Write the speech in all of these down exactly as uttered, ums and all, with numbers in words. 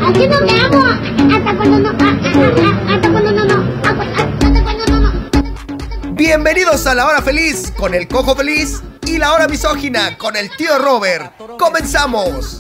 Así no te amo. Hasta cuando no. Hasta cuando no, no. Hasta cuando no, no. Bienvenidos a La Hora Feliz con el Cojo Feliz y La Hora Misógina con el Tío Robert. ¡Comenzamos!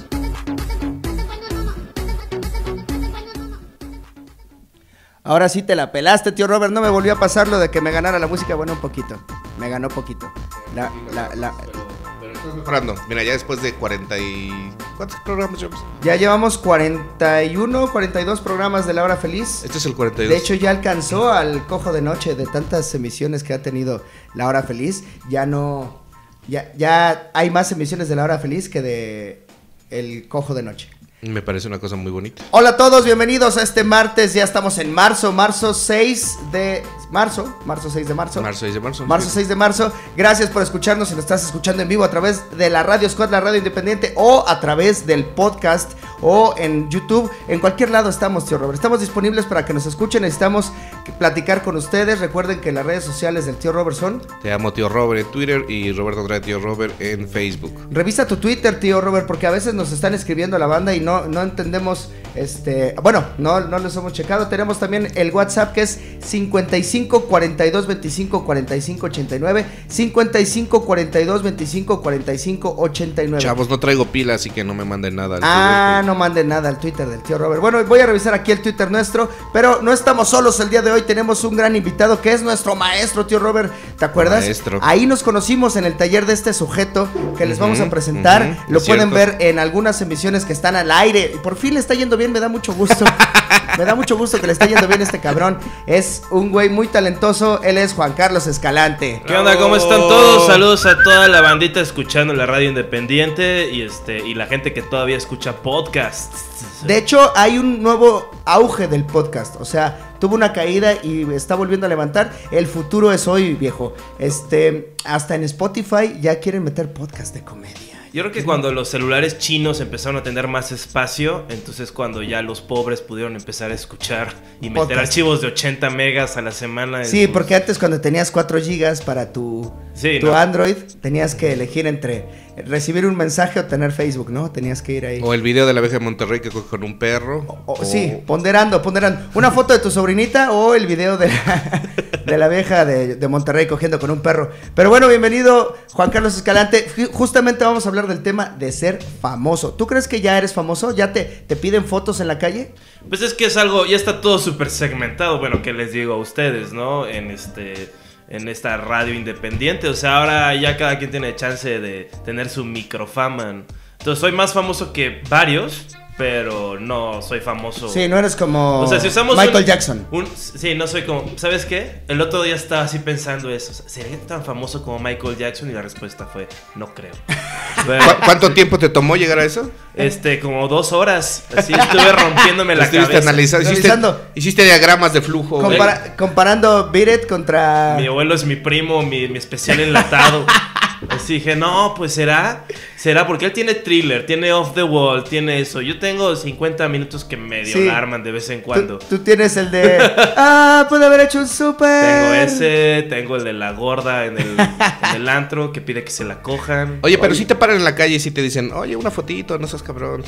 Ahora sí te la pelaste, Tío Robert. No me volvió a pasar lo de que me ganara la música. Bueno, un poquito. Me ganó poquito. La, la, la... Pero, pero estás mejorando. Mira, ya después de cuarenta y... ¿Cuántos programas llevamos? Ya llevamos cuarenta y uno, cuarenta y dos programas de La Hora Feliz. Este es el cuarenta y dos. De hecho, ya alcanzó al Cojo de Noche de tantas emisiones que ha tenido La Hora Feliz. Ya no... Ya, ya hay más emisiones de La Hora Feliz que de El Cojo de Noche. Me parece una cosa muy bonita. Hola a todos, bienvenidos a este martes. Ya estamos en marzo, marzo seis de marzo, marzo seis de marzo. Marzo seis de marzo. Marzo seis de marzo. Gracias por escucharnos si nos estás escuchando en vivo a través de la Radio Squad, la radio independiente, o a través del podcast o en YouTube. En cualquier lado estamos, Tío Robert. Estamos disponibles para que nos escuchen. Necesitamos platicar con ustedes. Recuerden que las redes sociales del Tío Robert son... Te amo, Tío Robert, en Twitter, y Roberto Andrade, Tío Robert, en Facebook. Revisa tu Twitter, Tío Robert, porque a veces nos están escribiendo la banda y no, no entendemos, este, bueno, no, no los hemos checado. Tenemos también el WhatsApp, que es cincuenta y cinco, cuarenta y dos, veinticinco, cuarenta y cinco, ochenta y nueve, cincuenta y cinco, cuarenta y dos, veinticinco, cuarenta y cinco, ochenta y nueve. Chavos, no traigo pila, así que no me manden nada al Ah, Twitter. no manden nada al Twitter del Tío Robert. Bueno, voy a revisar aquí el Twitter nuestro, pero no estamos solos el día de hoy. Tenemos un gran invitado que es nuestro maestro, Tío Robert. ¿Te acuerdas? Maestro. Ahí nos conocimos en el taller de este sujeto que les Uh-huh, vamos a presentar. uh-huh, Lo es pueden cierto. ver en algunas emisiones que están al aire. Y por fin le está yendo bien, me da mucho gusto. Me da mucho gusto que le esté yendo bien este cabrón. Es un güey muy talentoso. Él es Juan Carlos Escalante. ¿Qué onda? ¿Cómo están todos? Saludos a toda la bandita escuchando la radio independiente y este y la gente que todavía escucha podcasts. De hecho, hay un nuevo auge del podcast. O sea, tuvo una caída y está volviendo a levantar. El futuro es hoy, viejo. Este, hasta en Spotify ya quieren meter podcast de comedia. Yo creo que cuando los celulares chinos empezaron a tener más espacio, entonces cuando ya los pobres pudieron empezar a escuchar y meter Podcast. archivos de ochenta megas a la semana. Sí, en sus- porque antes cuando tenías cuatro gigas para tu, Sí, tu ¿no? Android, tenías que elegir entre recibir un mensaje o tener Facebook, ¿no? Tenías que ir ahí. O el video de la abeja de Monterrey que coge con un perro. O- o- sí, ponderando, ponderando. Una foto de tu sobrinita o el video de la, de la vieja de, de Monterrey cogiendo con un perro. Pero bueno, bienvenido Juan Carlos Escalante. Ju- Justamente vamos a hablar del tema de ser famoso. ¿Tú crees que ya eres famoso? ¿Ya te, te piden fotos en la calle? Pues es que es algo, ya está todo súper segmentado, bueno, que les digo a ustedes, ¿no? En este, en esta radio independiente, o sea, ahora ya cada quien tiene chance de tener su microfama. Entonces soy más famoso que varios, pero no soy famoso. Sí, no eres como O sea, si usamos Michael un- Jackson. un- sí, no soy como, ¿sabes qué? El otro día estaba así pensando eso, o sea, ¿sería tan famoso como Michael Jackson? Y la respuesta fue, no creo. Pero, ¿Cu- ¿Cuánto tiempo te tomó llegar a eso? este, como dos horas, así estuve rompiéndome la Estuviste cabeza. analizando, hiciste, Analizando. hiciste diagramas de flujo. güey. Compara- comparando Beat It contra... Mi abuelo es mi primo, mi, mi especial enlatado. Así dije, no, pues será, será, porque él tiene thriller, tiene off the wall, tiene eso. Yo tengo cincuenta minutos que medio Sí. la arman de vez en cuando. Tú, tú tienes el de... Ah, pude haber hecho un súper. Tengo ese, tengo el de la gorda en el, en el antro que pide que se la cojan. Oye, pero si te paran en la calle y si te dicen, oye, una fotito, no seas cabrón.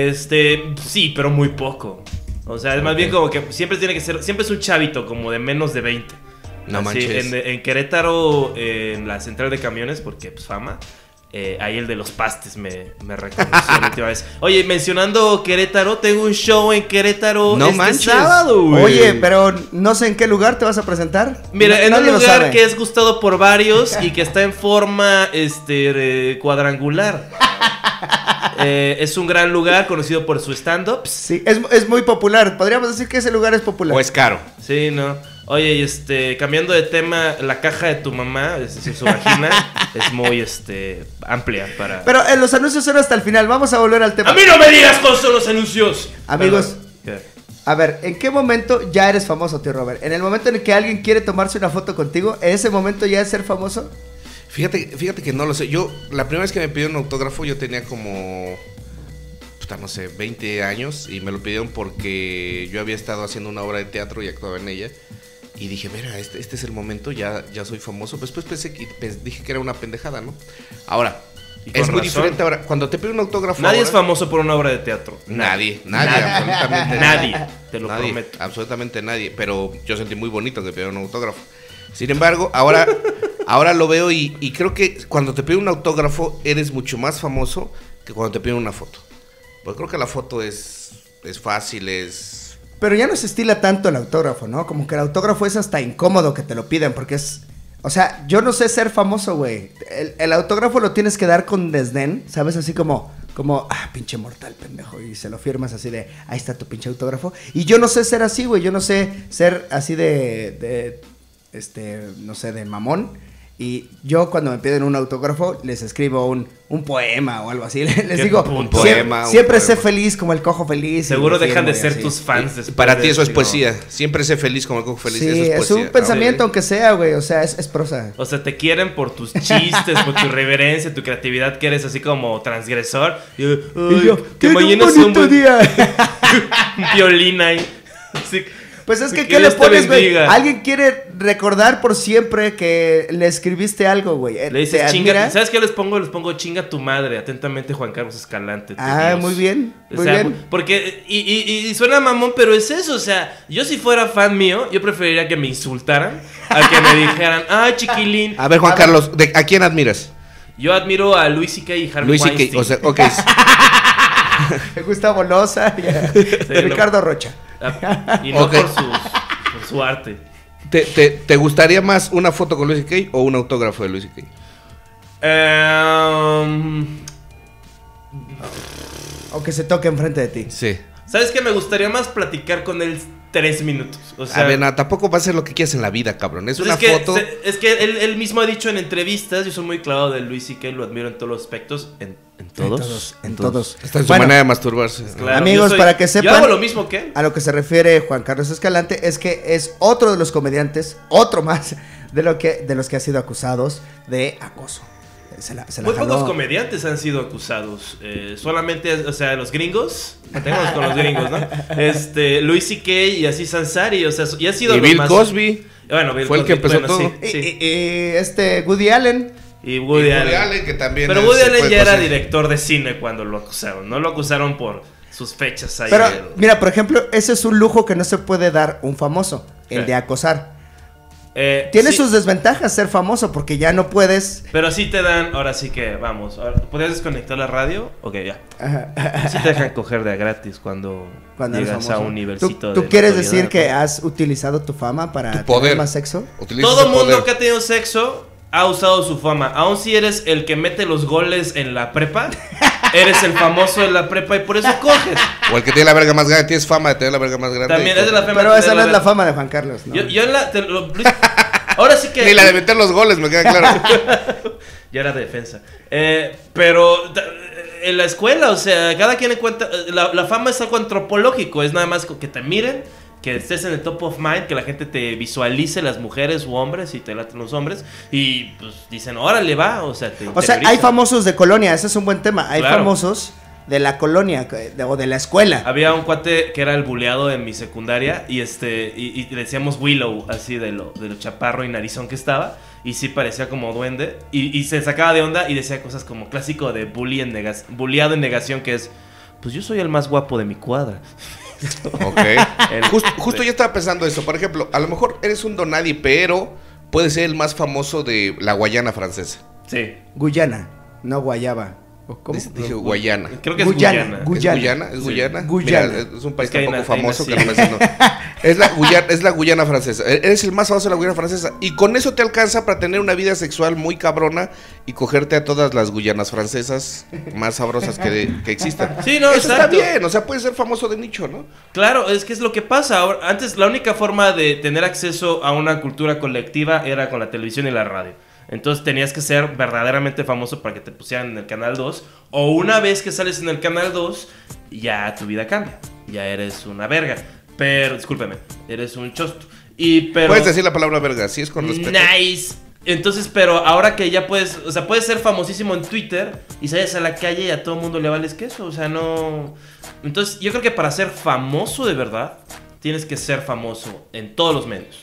Este, sí, pero muy poco. O sea, es más bien como que siempre tiene que ser, siempre es un chavito como de menos de veinte. No Así, manches. En, en Querétaro, eh, en la central de camiones, porque pues fama, eh, ahí el de los pastes me, me reconoció la última vez. Oye, mencionando Querétaro, tengo un show en Querétaro No este manches. sábado, güey. Oye, pero no sé en qué lugar te vas a presentar. Mira, en Nadie un lo lugar sabe. que es gustado por varios y que está en forma este eh, cuadrangular. Eh, es un gran lugar conocido por su stand-ups. Sí, es, es muy popular. Podríamos decir que ese lugar es popular. O es caro. Sí, no. Oye, y este, cambiando de tema, la caja de tu mamá, es decir, su vagina, es muy este amplia para. Pero en los anuncios son hasta el final. Vamos a volver al tema. ¡A mí no me digas cómo son los anuncios! Amigos. Perdón. A ver, ¿en qué momento ya eres famoso, tío Robert? ¿En el momento en el que alguien quiere tomarse una foto contigo? ¿En ese momento ya es ser famoso? Fíjate, fíjate que no lo sé. Yo, la primera vez que me pidieron un autógrafo, yo tenía como, puta, no sé, veinte años. Y me lo pidieron porque yo había estado haciendo una obra de teatro y actuaba en ella. Y dije, mira, este, este es el momento, ya, ya soy famoso. Pues después pensé que, pues, dije que era una pendejada, ¿no? Ahora, Y con Es muy razón. diferente ahora. Cuando te piden un autógrafo. Nadie ahora, es famoso por una obra de teatro. Nadie, nadie, absolutamente Nadie, te lo nadie, prometo. absolutamente nadie. Pero yo sentí muy bonito que pidieron un autógrafo. Sin embargo, ahora, ahora lo veo y, y creo que cuando te piden un autógrafo eres mucho más famoso que cuando te piden una foto. Porque creo que la foto es, es fácil, es... Pero ya no se estila tanto el autógrafo, ¿no? Como que el autógrafo es hasta incómodo que te lo piden porque es... O sea, yo no sé ser famoso, güey. El, el autógrafo lo tienes que dar con desdén, ¿sabes? Así como, como, ah, pinche mortal, pendejo. Y se lo firmas así de, ahí está tu pinche autógrafo. Y yo no sé ser así, güey. Yo no sé ser así de, de, este, no sé, de mamón. Y yo cuando me piden un autógrafo les escribo un, un poema o algo así. Les Qué digo, un "Sie- poema, un siempre sé poema". feliz como el cojo feliz. y Seguro le dejan de firmo y ser así. tus fans Y después para de ti eso es digo, poesía. Siempre sé feliz como el cojo feliz. Sí, eso es es poesía. un pensamiento Sí. aunque sea, güey. O sea, es, es prosa. O sea, te quieren por tus chistes, por tu reverencia, tu creatividad, que eres así como transgresor. Y, ay, Y yo, que "Ten mañana un sea bonito buen día". un violín ahí. Así, Pues es que, que ¿qué le Dios te pones, güey? bendiga. Alguien quiere recordar por siempre que le escribiste algo, güey. Eh, le ¿te dices chinga. admira? ¿Sabes qué les pongo? Les pongo chinga tu madre. Atentamente, Juan Carlos Escalante. tu Ah, Dios. muy bien, O muy sea, bien. porque, y, y, y suena mamón, pero es eso, o sea, yo si fuera fan mío, yo preferiría que me insultaran a que me dijeran, ay, chiquilín. A ver, Juan A ver. Carlos, ¿de, ¿a quién admiras? Yo admiro a Luis C K y Harvey Luis y Weinstein. que, o sea, ok. Gustavo Loza y, a- no. Ricardo Rocha. Ah, y no Ok. por, sus, por su arte. ¿Te, te, te gustaría más una foto con Luis C K o un autógrafo de Luis C K? Em, O que se toque enfrente de ti. Sí. ¿Sabes qué? Me gustaría más platicar con él tres minutos. O sea, a ver, no, tampoco va a ser lo que quieras en la vida, cabrón. Es pues una es que, foto. se- es que él, él mismo ha dicho en entrevistas, yo soy muy clavado de Luis C K, lo admiro en todos los aspectos. ¿En, en todos? En todos. En todos. Está en su Bueno, manera de masturbarse. Claro, Amigos, yo soy- para que Yo sepan- hago lo mismo que él. A lo que se refiere Juan Carlos Escalante es que es otro de los comediantes, otro más, de, lo que, de los que ha sido acusados de acoso. Se la, se la Muy jaló. pocos comediantes han sido acusados. eh, solamente, o sea, los gringos. Tenemos con los gringos, ¿no? Este, Luis C K y así Sansari. O sea, y ha sido Y los Bill más- Cosby. Bueno, Bill Fue el que Cosby, empezó bueno, todo. Y, Sí, sí. y- y este Woody Allen. Y Woody, Y Allen. Woody Allen, que también Pero es- Woody se Allen puede ya era coser. director de cine cuando lo acusaron. No lo acusaron por sus fechas ahí. Pero, de- mira, por ejemplo, ese es un lujo que no se puede dar un famoso, el Sí. de acosar. Eh, Tiene sí, sus desventajas ser famoso porque ya no puedes. Pero sí te dan, ahora sí que vamos. ahora- ¿Podrías desconectar la radio? Ok, ya. Sí te dejan coger de a gratis cuando, Cuando eres llegas famoso. a un nivelcito. ¿Tú, tú de quieres notoriedad, decir que ¿no? has utilizado tu fama para Tu tener poder. más sexo? Utiliza Todo ese mundo poder. que ha tenido sexo ha usado su fama. Aun si eres el que mete los goles en la prepa, eres el famoso de la prepa y por eso coges. O el que tiene la verga más grande. Tienes fama de tener la verga más grande. También y es de la coge. fama. Pero de esa no la- es la fama de Juan Carlos, ¿no? Yo, yo en la. te lo- ahora sí que. Ni la de meter los goles, me queda claro. Ya era de defensa. Eh, pero ta- en la escuela, o sea, cada quien encuentra. La, la fama es algo antropológico. Es nada más que te miren, que estés en el top of mind, que la gente te visualice, las mujeres u hombres, y te laten los hombres. Y pues dicen, órale, va. O sea, te O sea, hay interioriza. famosos de colonia, ese es un buen tema. Hay Claro. famosos de la colonia de- o de la escuela. Había un cuate que era el buleado en mi secundaria y este y, y le decíamos Willow, así de lo, de lo chaparro y narizón que estaba. Y sí parecía como duende. Y, y se sacaba de onda y decía cosas como clásico de bully en nega- bulleado en negación, que es, pues yo soy el más guapo de mi cuadra. Ok. El- Justo, justo yo estaba pensando eso. Por ejemplo, a lo mejor eres un donadie, pero puede ser el más famoso de la Guayana francesa. Sí. Guyana, no Guayaba. ¿O cómo? Dice- Dije Guayana. Creo que es Guyana, Guyana. Gu- ¿Es Guyana. Guyana? ¿Es Sí. Guyana? Guyana. Mira, es un país Es que ahí tan poco na- ahí famoso nací. que no me sé, no. Es la, Guyana, es la Guyana francesa. E- Eres el más famoso de la Guyana francesa. Y con eso te alcanza para tener una vida sexual muy cabrona y cogerte a todas las Guyanas francesas más sabrosas que, que existan. Sí, no, Eso exacto. está bien. O sea, puedes ser famoso de nicho, ¿no? Claro, es que es lo que pasa. Ahora, antes la única forma de tener acceso a una cultura colectiva era con la televisión y la radio. Entonces tenías que ser verdaderamente famoso para que te pusieran en el canal dos. O una vez que sales en el canal dos, ya tu vida cambia. Ya eres una verga. Pero, discúlpeme, eres un chosto. Y pero. Puedes decir la palabra verga, sí es con respeto. Nice. Entonces, pero ahora que ya puedes, o sea, puedes ser famosísimo en Twitter y sales a la calle y a todo el mundo le vales queso, o sea, no. Entonces, yo creo que para ser famoso de verdad, tienes que ser famoso en todos los medios.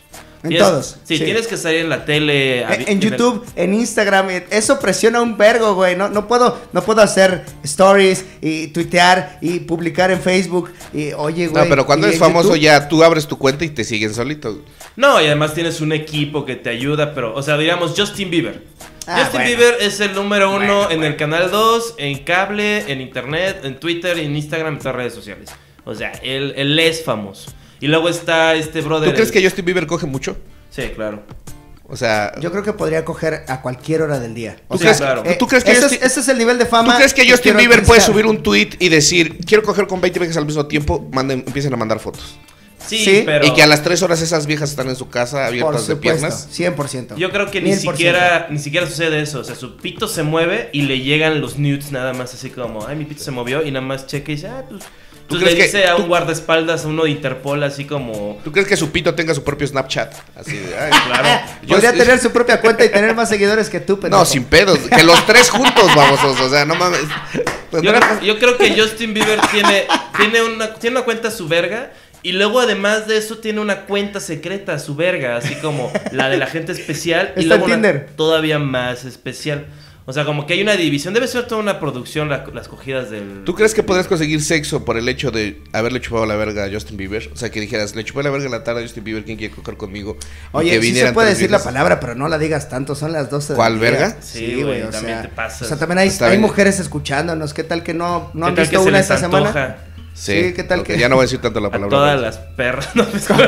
En Tienes- todos. Sí, tienes que salir en la tele. En, avi- en el- YouTube, en Instagram, eh, eso presiona un vergo, güey. No, no puedo, no puedo hacer stories y tuitear y publicar en Facebook. Y oye, güey. No, pero cuando y eres en famoso YouTube, ya tú abres tu cuenta y te siguen solito. No, y además tienes un equipo que te ayuda, pero, o sea, diríamos Justin Bieber. Ah, Justin bueno. Bieber es el número uno Bueno, en bueno. el canal dos, en cable, en internet, en Twitter, en Instagram, en todas las redes sociales. O sea, él, él es famoso. Y luego está este brother. ¿Tú crees el- que Justin Bieber coge mucho? Sí, claro. O sea, Yo creo que podría coger a cualquier hora del día. ¿Tú O crees- sea, claro. eh, tú crees que ese, Justin- es, ese es el nivel de fama? ¿tú crees que Justin quiero Bieber puede alcanzar? subir un tweet y decir, quiero coger con veinte viejas al mismo tiempo, manden, empiecen a mandar fotos? Sí, Sí, pero. Y que a las tres horas esas viejas están en su casa Por abiertas de supuesto, piernas. cien por ciento. Yo creo que ni Mil por siquiera, ni siquiera sucede eso. O sea, su pito se mueve y le llegan los nudes nada más así como, ay, mi pito se movió. Y nada más checa y dice, ah, pues. ¿Tú Entonces le crees que- dice a un tú- guardaespaldas, a uno de Interpol, así como. ¿Tú crees que su pito tenga su propio Snapchat? Así de, ay, Claro. Yo- Podría tener su propia cuenta y tener más seguidores que tú, pendejo. No, sin pedos. Que los tres juntos, babosos. O sea, no mames. Pues Yo, no creo- era- yo creo que Justin Bieber tiene, tiene, una, tiene una cuenta a su verga. Y luego, además de eso, tiene una cuenta secreta a su verga. Así como la de la gente especial. Y Está luego en una Tinder. todavía más especial. O sea, como que hay una división. Debe ser toda una producción la- las cogidas del. ¿Tú crees que podrías conseguir sexo por el hecho de haberle chupado la verga a Justin Bieber? O sea, que dijeras, le chupé la verga en la tarde a Justin Bieber, ¿quién quiere coger conmigo? Y Oye, que sí se vinieran puede tres decir la viejas. palabra, pero no la digas tanto, son las doce del ¿Cuál, día. verga? Sí, güey, o también sea, te pasas. O sea, también hay, Está hay bien. mujeres escuchándonos, ¿qué tal que no, no ¿Qué han tal visto que se una les esta semana? antoja? Sí, Sí, ¿qué tal ok, que- Ya no voy a decir tanto la A palabra. todas verga. las perras. No,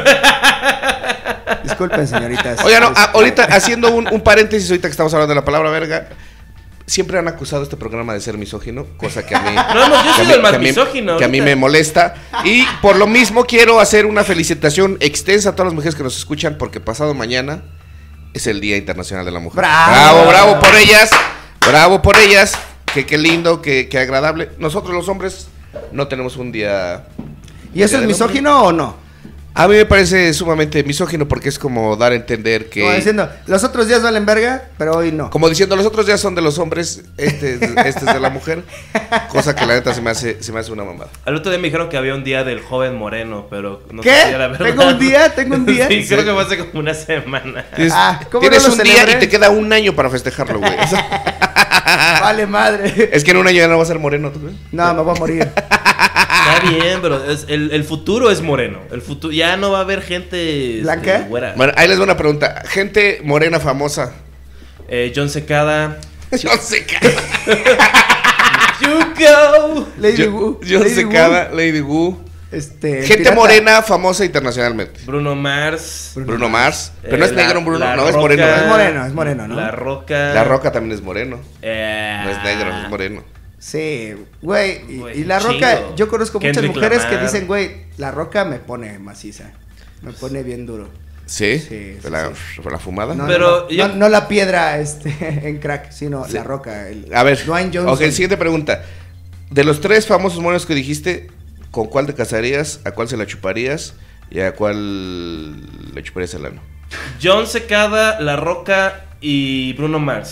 Disculpen, señoritas. Oye, no, ah, ahorita haciendo un, un paréntesis, ahorita que estamos hablando de la palabra verga, siempre han acusado este programa de ser misógino, cosa que a mí... No, no, yo que a soy mí- el más que a mí- misógino Que a mí ahorita. me molesta. Y por lo mismo quiero hacer una felicitación extensa a todas las mujeres que nos escuchan, porque pasado mañana es el Día Internacional de la Mujer. ¡Bravo! Bravo, bravo por ellas. Bravo por ellas. Que qué lindo, que, que agradable. Nosotros los hombres no tenemos un día... ¿Y eso Día es del Hombre. misógino o no? A mí me parece sumamente misógino porque es como dar a entender que... Como diciendo, los otros días valen verga, pero hoy no. Como diciendo, los otros días son de los hombres, este, este es de la mujer. Cosa que la neta se me hace, se me hace una mamada. Al otro día me dijeron que había un día del joven moreno, pero no ¿Qué? sé si era verdad. ¿Tengo un día? ¿Tengo un día? Sí, Sí. creo que fue hace como una semana. Tienes, Ah, ¿cómo tienes no lo un día celebré? y te queda un año para festejarlo, güey. O sea, Vale madre. es que en un año ya no va a ser moreno, ¿tú crees? No, me voy a morir. Está bien, pero es- el, el futuro es moreno. El futuro ya no va a haber gente este, ¿Blanca? güera. Bueno, ahí les doy una pregunta. Gente morena famosa. Eh, John Secada. Yo sé que... You go. Lady Yo, Wu. yo Lady sé Wu, cada Lady Wu. Este, Gente pirata. morena famosa internacionalmente. Bruno Mars. Bruno Mars. Pero Eh, no es la- negro, Bruno. La No, es Roca. moreno. Es ¿eh? moreno, es moreno, ¿no? La Roca. La Roca también es moreno. Eh, No es negro, es moreno. Sí, güey. Y, Güey, y la chingo. Roca, yo conozco muchas Kendrick mujeres que Lamar. dicen, güey, la Roca me pone maciza. Me pone bien duro. ¿Sí? Sí, sí, la, sí. la fumada. No, Pero no, no, yo- no, no la piedra este, en crack, sino Sí. la Roca. El, A ver, Dwayne Johnson. ok, siguiente pregunta. De los tres famosos morenos que dijiste, ¿con cuál te casarías? ¿A cuál se la chuparías? ¿Y a cuál le chuparías el ano? John Secada, La Roca y Bruno Mars.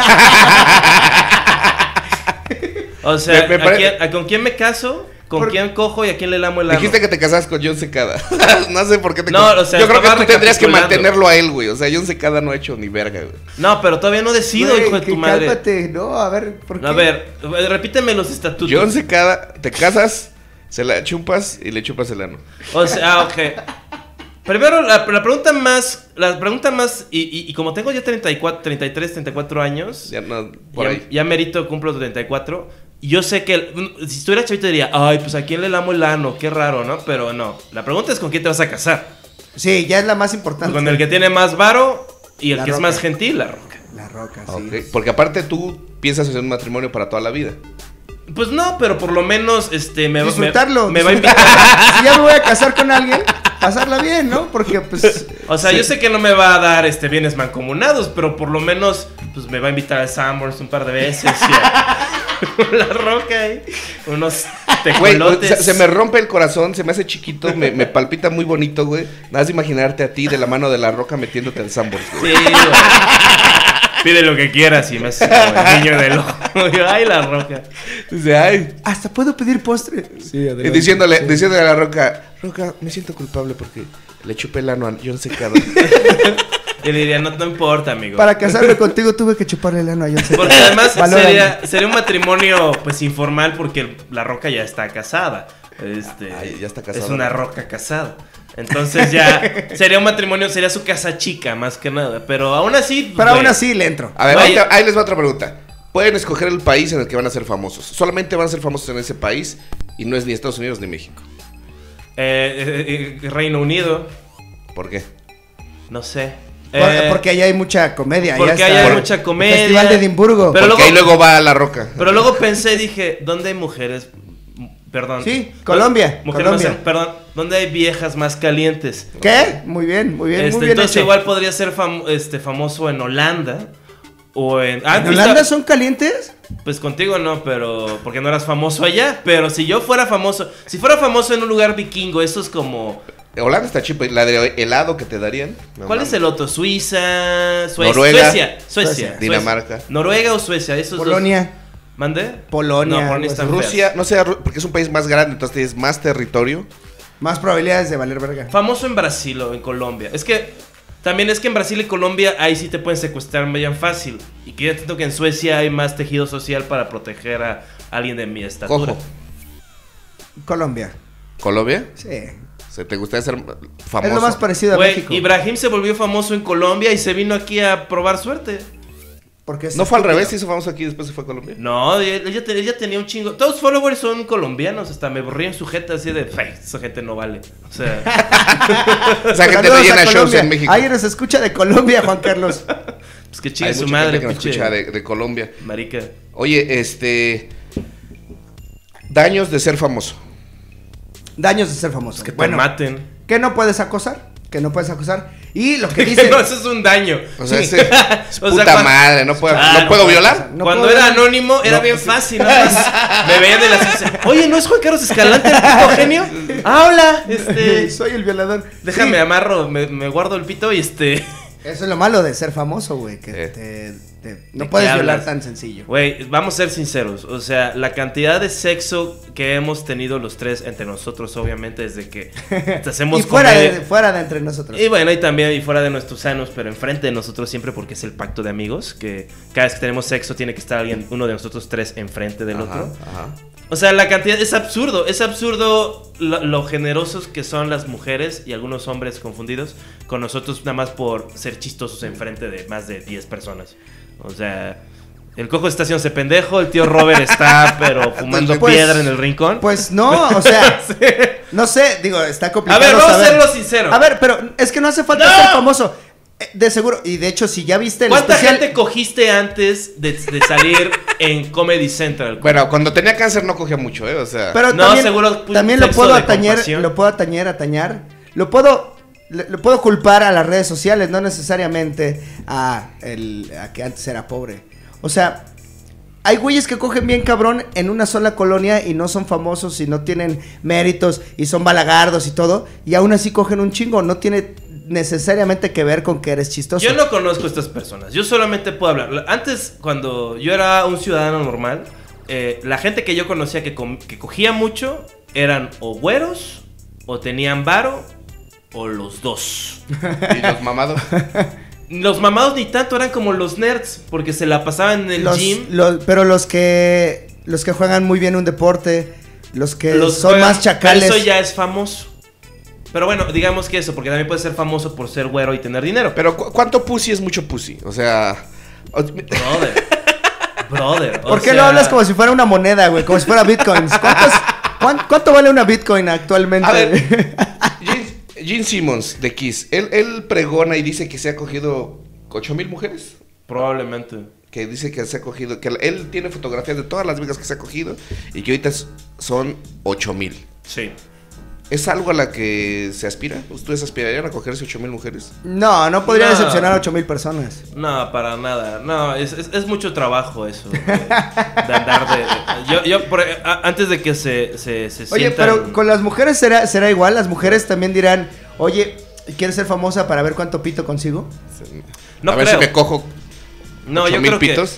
O sea, Me- me ¿a pare- quién- a ¿con quién me caso? ¿Con Por- quién cojo y a quién le lamo el ano? Dijiste que te casas con John Secada. No sé por qué te No, casas. o sea, Yo creo que estaba tú tendrías que recapitulando. mantenerlo a él, güey. O sea, John Secada no ha hecho ni verga, güey. No, pero todavía no decido, Güey, hijo de que tu madre. cálmate, no, a ver, ¿por qué? A ver, repíteme los estatutos. John Secada, te casas, se la chupas y le chupas el ano. O sea, ah, ok. Primero, la, la pregunta más. La pregunta más. Y, y, y como tengo ya treinta y cuatro, treinta y tres, treinta y cuatro años. Ya no, por ya, ahí. ya merito, cumplo treinta y cuatro. Y yo sé que. el- si estuviera chavito diría, ay, pues a quién le lamo el ano, qué raro, ¿no? Pero no. La pregunta es con quién te vas a casar. Sí, ya es la más importante. Con el que tiene más varo y el La que es Roca. más gentil, la Roca. La Roca, sí. Ok, porque aparte tú piensas en un matrimonio para toda la vida. Pues no, pero por lo menos este me, va- me, Disfrutarlo. me va a disfrutar. invitar. Si ya me voy a casar con alguien, pasarla bien, ¿no? Porque, pues... O sea, sí. yo sé que no me va a dar este bienes mancomunados, pero por lo menos pues me va a invitar al Sanborns un par de veces. Y a- la Roca ahí. Unos Güey, tecolotes. se, se me rompe el corazón, se me hace chiquito, me, me palpita muy bonito, güey. Nada más imaginarte a ti de la mano de la Roca metiéndote al Sambors, güey. Sí, güey. Pide lo que quieras y me hace como el niño del ojo. Yo, ay, la Roca. Dice, ay. Hasta puedo pedir postre. Sí, Y diciéndole, diciéndole a la Roca, Roca, me siento culpable porque Le chupé el ano a John Secada. Y le diría, no, no importa, amigo. Para casarme contigo tuve que chuparle el ano a John Secada. Porque además Valórame. sería, sería un matrimonio pues informal porque La Roca ya está casada. Este, Ay, ya está casada. Es una roca casada. Entonces ya sería un matrimonio, sería su casa chica más que nada. Pero aún así... Pero aún güey, así le entro. A ver, Vaya. ahí, te- ahí les va otra pregunta. Pueden escoger el país en el que van a ser famosos. Solamente van a ser famosos en ese país y no es ni Estados Unidos ni México. eh, eh, eh, Reino Unido, ¿Por qué? no sé. Por- Eh, porque allá hay mucha comedia. porque allá allá está hay el mucha comedia. Festival de Edimburgo. Pero Porque luego- ahí luego va La Roca. Pero luego pensé, dije, ¿dónde hay mujeres? Perdón. Sí, Colombia, Mujeres Colombia. más- perdón, ¿dónde hay viejas más calientes? ¿Qué? Muy bien, muy bien, Este, muy bien entonces hecho. igual podría ser fam- este, famoso en Holanda. O en... Ah, ¿En ¿viste? Holanda son calientes? Pues contigo no, pero... Porque no eras famoso allá. Pero si yo fuera famoso... Si fuera famoso en un lugar vikingo, eso es como... Holanda está chipa. La de helado que te darían. No ¿Cuál mames. es el otro? Suiza... Suecia. Noruega. Suecia. Suecia. Suecia. Dinamarca. Suecia. Noruega o Suecia. Esos dos. Polonia. ¿Mande? Polonia, No, Polonia algo está así. Rusia, no sé, Ru- porque es un país más grande, entonces tienes más territorio. Más probabilidades de valer verga. Famoso en Brasil o en Colombia. Es que también es que en Brasil y Colombia ahí sí te pueden secuestrar medio fácil. Y que yo entiendo que en Suecia hay más tejido social para proteger a alguien de mi estatura. Cojo. Colombia. ¿Colombia? Sí. ¿Se te gustaría ser famoso? Es lo más parecido a Güey, México. Ibrahim se volvió famoso en Colombia y se vino aquí a probar suerte. Porque es ¿No fue al estúpido. revés? ¿Se hizo famoso aquí y después se fue a Colombia? No, él, él ya te- él ya tenía un chingo. Todos los followers son colombianos. Hasta me borrían su jeta así de "Fe, esa gente no vale". O sea, O sea, gente Saludos no llena a shows Colombia. en México. Alguien nos escucha de Colombia, Juan Carlos. pues que chingue Hay su mucha madre, gente que nos pinche escucha de, de Colombia. marica. Oye, este... Daños de ser famoso. Daños de ser famoso. Pues que te bueno, maten. que no puedes acosar. Que no puedes acosar. Y lo que Que dicen. no, eso es un daño. O sea, Sí. ese- es O sea, puta cuando- madre, ¿no puedo, Ah, ¿no no puedo puedo violar? No Cuando puedo era ver- anónimo era No, bien sí. fácil, nada más me veían de la... Oye, ¿no es Juan Carlos Escalante el puto genio? Ah, hola, este... Soy el violador. Déjame Sí. amarro, me, me guardo el pito y este... Eso es lo malo de ser famoso, güey. Que Eh. te, te- no qué puedes hablas? violar tan sencillo. Güey, vamos a ser sinceros, o sea, la cantidad de sexo que hemos tenido los tres entre nosotros, obviamente, desde que hacemos Y fuera comedia. de, fuera de entre nosotros. Y bueno, y también y fuera de nuestros sanos, pero enfrente de nosotros siempre porque es el pacto de amigos, que cada vez que tenemos sexo tiene que estar alguien, uno de nosotros tres enfrente del Ajá, otro. ajá. O sea, la cantidad es absurdo, es absurdo lo, lo generosos que son las mujeres y algunos hombres confundidos con nosotros nada más por ser chistosos enfrente de más de diez personas. O sea, el cojo está haciéndose pendejo, el tío Robert está pero fumando Pues- piedra en el rincón. Pues no, o sea, no sé, digo, está A complicado. ver, vamos a saber. serlo sincero. A ver, pero es que no hace falta ¡No! ser famoso. Eh, De seguro, y de hecho, si ya viste el ¿Cuánta especial. gente cogiste antes de, de salir en Comedy Central? Bueno, cuando tenía cáncer no cogía mucho, ¿eh? O sea... Pero No, también, seguro, pu- también lo sexo puedo de atañer, compasión. lo puedo atañer, atañar. Lo puedo, le, le puedo culpar a las redes sociales, no necesariamente a, el, a que antes era pobre. O sea, hay güeyes que cogen bien cabrón en una sola colonia y no son famosos y no tienen méritos y son balagardos y todo, y aún así cogen un chingo, no tiene necesariamente que ver con que eres chistoso. Yo no conozco a estas personas, yo solamente puedo hablar. Antes, cuando yo era un ciudadano normal, eh, la gente que yo conocía que, com- que cogía mucho eran o güeros, o tenían varo, o los dos. ¿Y los mamados? Los mamados ni tanto, eran como los nerds, porque se la pasaban en el Los- gym. los- pero los que los que juegan muy bien un deporte, los que Los son juegan, más chacales. pero eso ya es famoso. Pero bueno, digamos que eso, porque también puede ser famoso por ser güero y tener dinero. Pero ¿cu- ¿cuánto pussy es mucho pussy? O sea... o- Brother. Brother. o ¿Por qué sea, lo hablas como si fuera una moneda, güey? Como si fuera bitcoins. ¿Cuántos- cuán- ¿Cuánto vale una bitcoin actualmente? A ver, Gene, Gene Simmons de Kiss, él, él pregona y dice que se ha cogido ocho mil mujeres. Probablemente. Que dice que se ha cogido, que él tiene fotografías de todas las viejas que se ha cogido y que ahorita son ocho mil. Sí. ¿Es algo a la que se aspira? ¿Ustedes aspirarían a cogerse ocho mil mujeres? No, no podría No. decepcionar a ocho mil personas. No, para nada. No, es, es, es mucho trabajo eso. De, de andar de. Yo, yo por- a- antes de que se, se, se Oye, sientan- pero con las mujeres será, será igual. Las mujeres también dirán, oye, ¿quieres ser famosa para ver cuánto pito consigo? No a ver creo. si me cojo No, ocho yo mil creo que. pitos.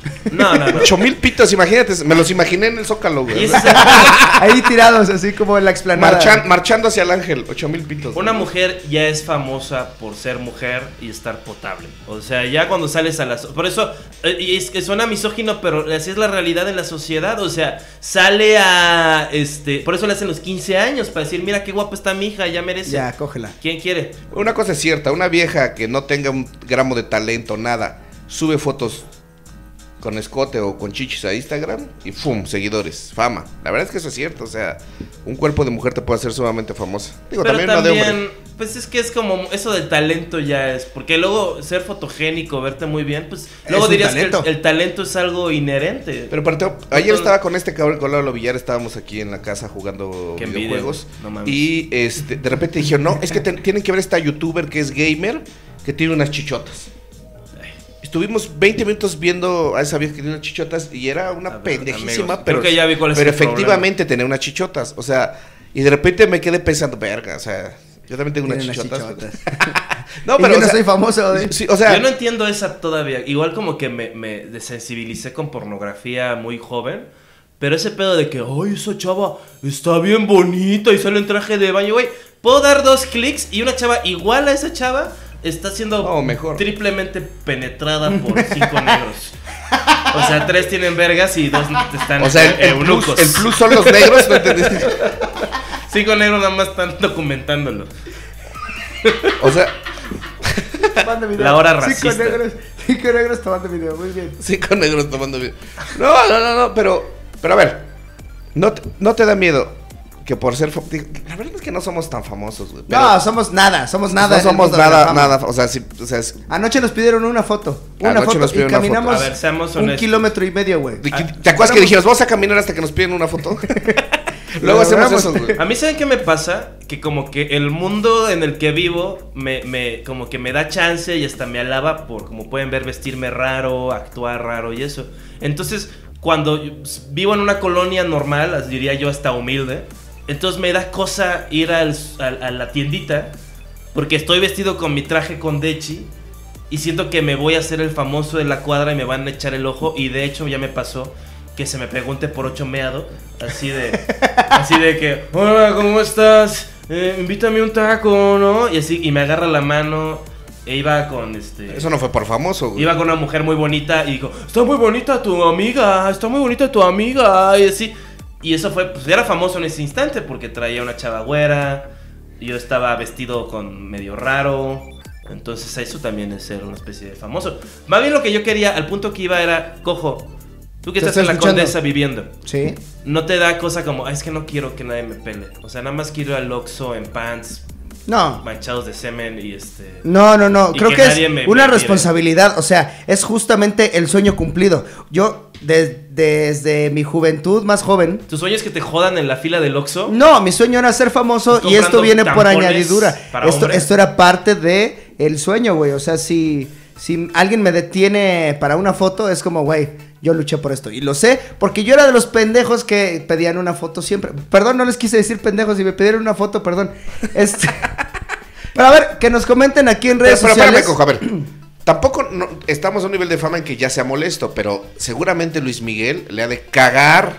No, no, no. Ocho mil pitos, imagínate, me los imaginé en el Zócalo, güey. Y ese es el- Ahí tirados, así como en la explanada. Marchan- marchando hacia el ángel, ocho mil pitos. Una mujer ya es famosa por ser mujer y estar potable. O sea, ya cuando sales a las... Por eso, eh, y es que suena misógino, pero así es la realidad en la sociedad. O sea, sale a... este Por eso le hacen los quince años, para decir, mira qué guapa está mi hija, ya merece. Ya, cógela. ¿Quién quiere? Una cosa es cierta, una vieja que no tenga un gramo de talento, nada, sube fotos con escote o con chichis a Instagram y ¡fum! Seguidores, fama. La verdad es que eso es cierto, o sea, un cuerpo de mujer te puede hacer sumamente famosa. Digo, Pero también, también, no de hombre. pues es que es como eso del talento ya es, porque luego ser fotogénico, verte muy bien, pues luego un dirías talento. que el, el talento es algo inherente. Pero para te- ayer estaba con este cabrón con Lalo Villar, estábamos aquí en la casa jugando Qué envidia, videojuegos. güey. No mames. Y este, de repente dijeron, no, es que te- tienen que ver esta youtuber que es gamer, que tiene unas chichotas. Estuvimos veinte minutos viendo a esa vieja que tiene unas chichotas y era una A ver, pendejísima, amigos, pero, creo que ya vi cuál es pero el problema. efectivamente tenía unas chichotas. O sea, y de repente me quedé pensando, verga, o sea, yo también tengo unas Tienen unas chichotas. chichotas. No, Y pero yo o no sea, soy famoso, ¿eh? sí, o sea, Yo no entiendo esa todavía. Igual como que me, me desensibilicé con pornografía muy joven. Pero ese pedo de que, ay, esa chava está bien bonita y sale en traje de baño, güey. Puedo dar dos clics y una chava igual a esa chava está siendo No, mejor. triplemente penetrada por cinco negros. O sea, tres tienen vergas y dos están o sea, el, el plus, eunucos. el plus son los negros, ¿no entendiste? Cinco negros nada más están documentándolo. O sea, Tomando video. La hora Cinco racista. negros, cinco negros tomando video, muy bien. cinco negros tomando video. No, no, no, no, pero, pero a ver, ¿no te, no te da miedo que por ser... fam- digo, la verdad es que no somos tan famosos, güey. pero No, somos nada, somos nada. no en el somos mundo de la nada, fama. nada, o sea, sí, o sea, es- Anoche nos pidieron una foto. Una Anoche foto nos y pidieron una foto. caminamos A ver, seamos un honestos. kilómetro y medio, güey. ¿te, te acuerdas que dijimos, vamos a caminar hasta que nos piden una foto? Luego Lo hacemos logramos. eso, güey. A mí, ¿saben qué me pasa? Que como que el mundo en el que vivo me, me como que me da chance y hasta me alaba por, como pueden ver, vestirme raro, actuar raro y eso. Entonces, cuando yo vivo en una colonia normal, as- diría yo hasta humilde, entonces me da cosa ir al, al- a la tiendita porque estoy vestido con mi traje con dechi y siento que me voy a hacer el famoso de la cuadra y me van a echar el ojo, y de hecho ya me pasó que se me pregunte por ocho meado, así de así de que, hola, ¿cómo estás? Eh, invítame un taco, ¿no? Y así, y me agarra la mano, e iba con este Eso no fue por famoso, güey. iba con una mujer muy bonita y dijo, está muy bonita tu amiga, está muy bonita tu amiga, y así. Y eso fue, pues era famoso en ese instante porque traía una chava güera, yo estaba vestido con medio raro. Entonces eso también es ser una especie de famoso. Más bien lo que yo quería, al punto que iba era, cojo, tú que Te estás estoy en la escuchando. Condesa viviendo, Sí. no te da cosa como, "Ah, es que no quiero que nadie me pele". O sea, nada más quiero ir al Oxxo en pants No. manchados de semen y este... No, no, no. Y Creo que que, nadie es me- una me mire. responsabilidad. O sea, es justamente el sueño cumplido. Yo, de- desde mi juventud más joven. ¿Tu sueño es que te jodan en la fila del Oxxo? No, mi sueño era ser famoso Estás y esto comprando viene por tampones añadidura. para Esto, hombres. esto era parte de el sueño, güey. O sea, si, si alguien me detiene para una foto, es como, güey, yo luché por esto. Y lo sé, porque yo era de los pendejos que pedían una foto siempre. Perdón, no les quise decir pendejos. Si me pidieron una foto, perdón. Este... Pero a ver, que nos comenten aquí en Pero, redes pero sociales. espérame, cojo, a ver. Tampoco no- estamos a un nivel de fama en que ya sea molesto, pero seguramente Luis Miguel le ha de cagar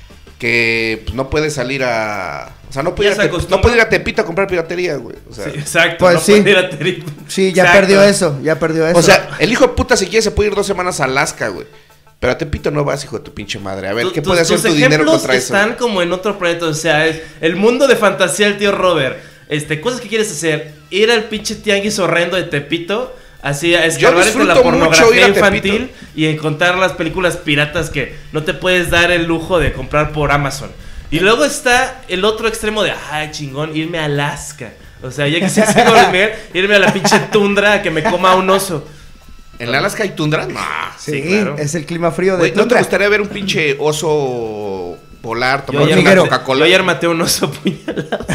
que pues, no puede salir a... O sea, no puede, Ya ir a, se Te- acostumbra. no puede ir a Tepito a comprar piratería, güey. O sea, Sí, exacto. Pues no sí. puede ir a Teri- Sí, ya Exacto. perdió eso, ya perdió eso. o sea, el hijo de puta si quiere se puede ir dos semanas a Alaska, güey. Pero a Tepito no vas, hijo de tu pinche madre. A ver, Tu- ¿qué tus- puede hacer tus tu dinero ejemplos contra eso? están como en otro planeta, o sea, es el mundo de fantasía del tío Robert. Este, cosas que quieres hacer, ir al pinche tianguis horrendo de Tepito, así a escarbar entre la disfruto mucho ir pornografía a infantil Tepito. y encontrar las películas piratas que no te puedes dar el lujo de comprar por Amazon. Y luego está el otro extremo de, ay, chingón, irme a Alaska. O sea, ya que se hace con Luis Miguel, irme a la pinche tundra a que me coma un oso. ¿En la Alaska hay tundra? No. sí, sí, claro. es el clima frío de Güey, ¿no te tundra. gustaría ver un pinche oso polar Yo tomando ayer, una hormiguero. yo Coca-Cola? ayer maté un oso puñalado.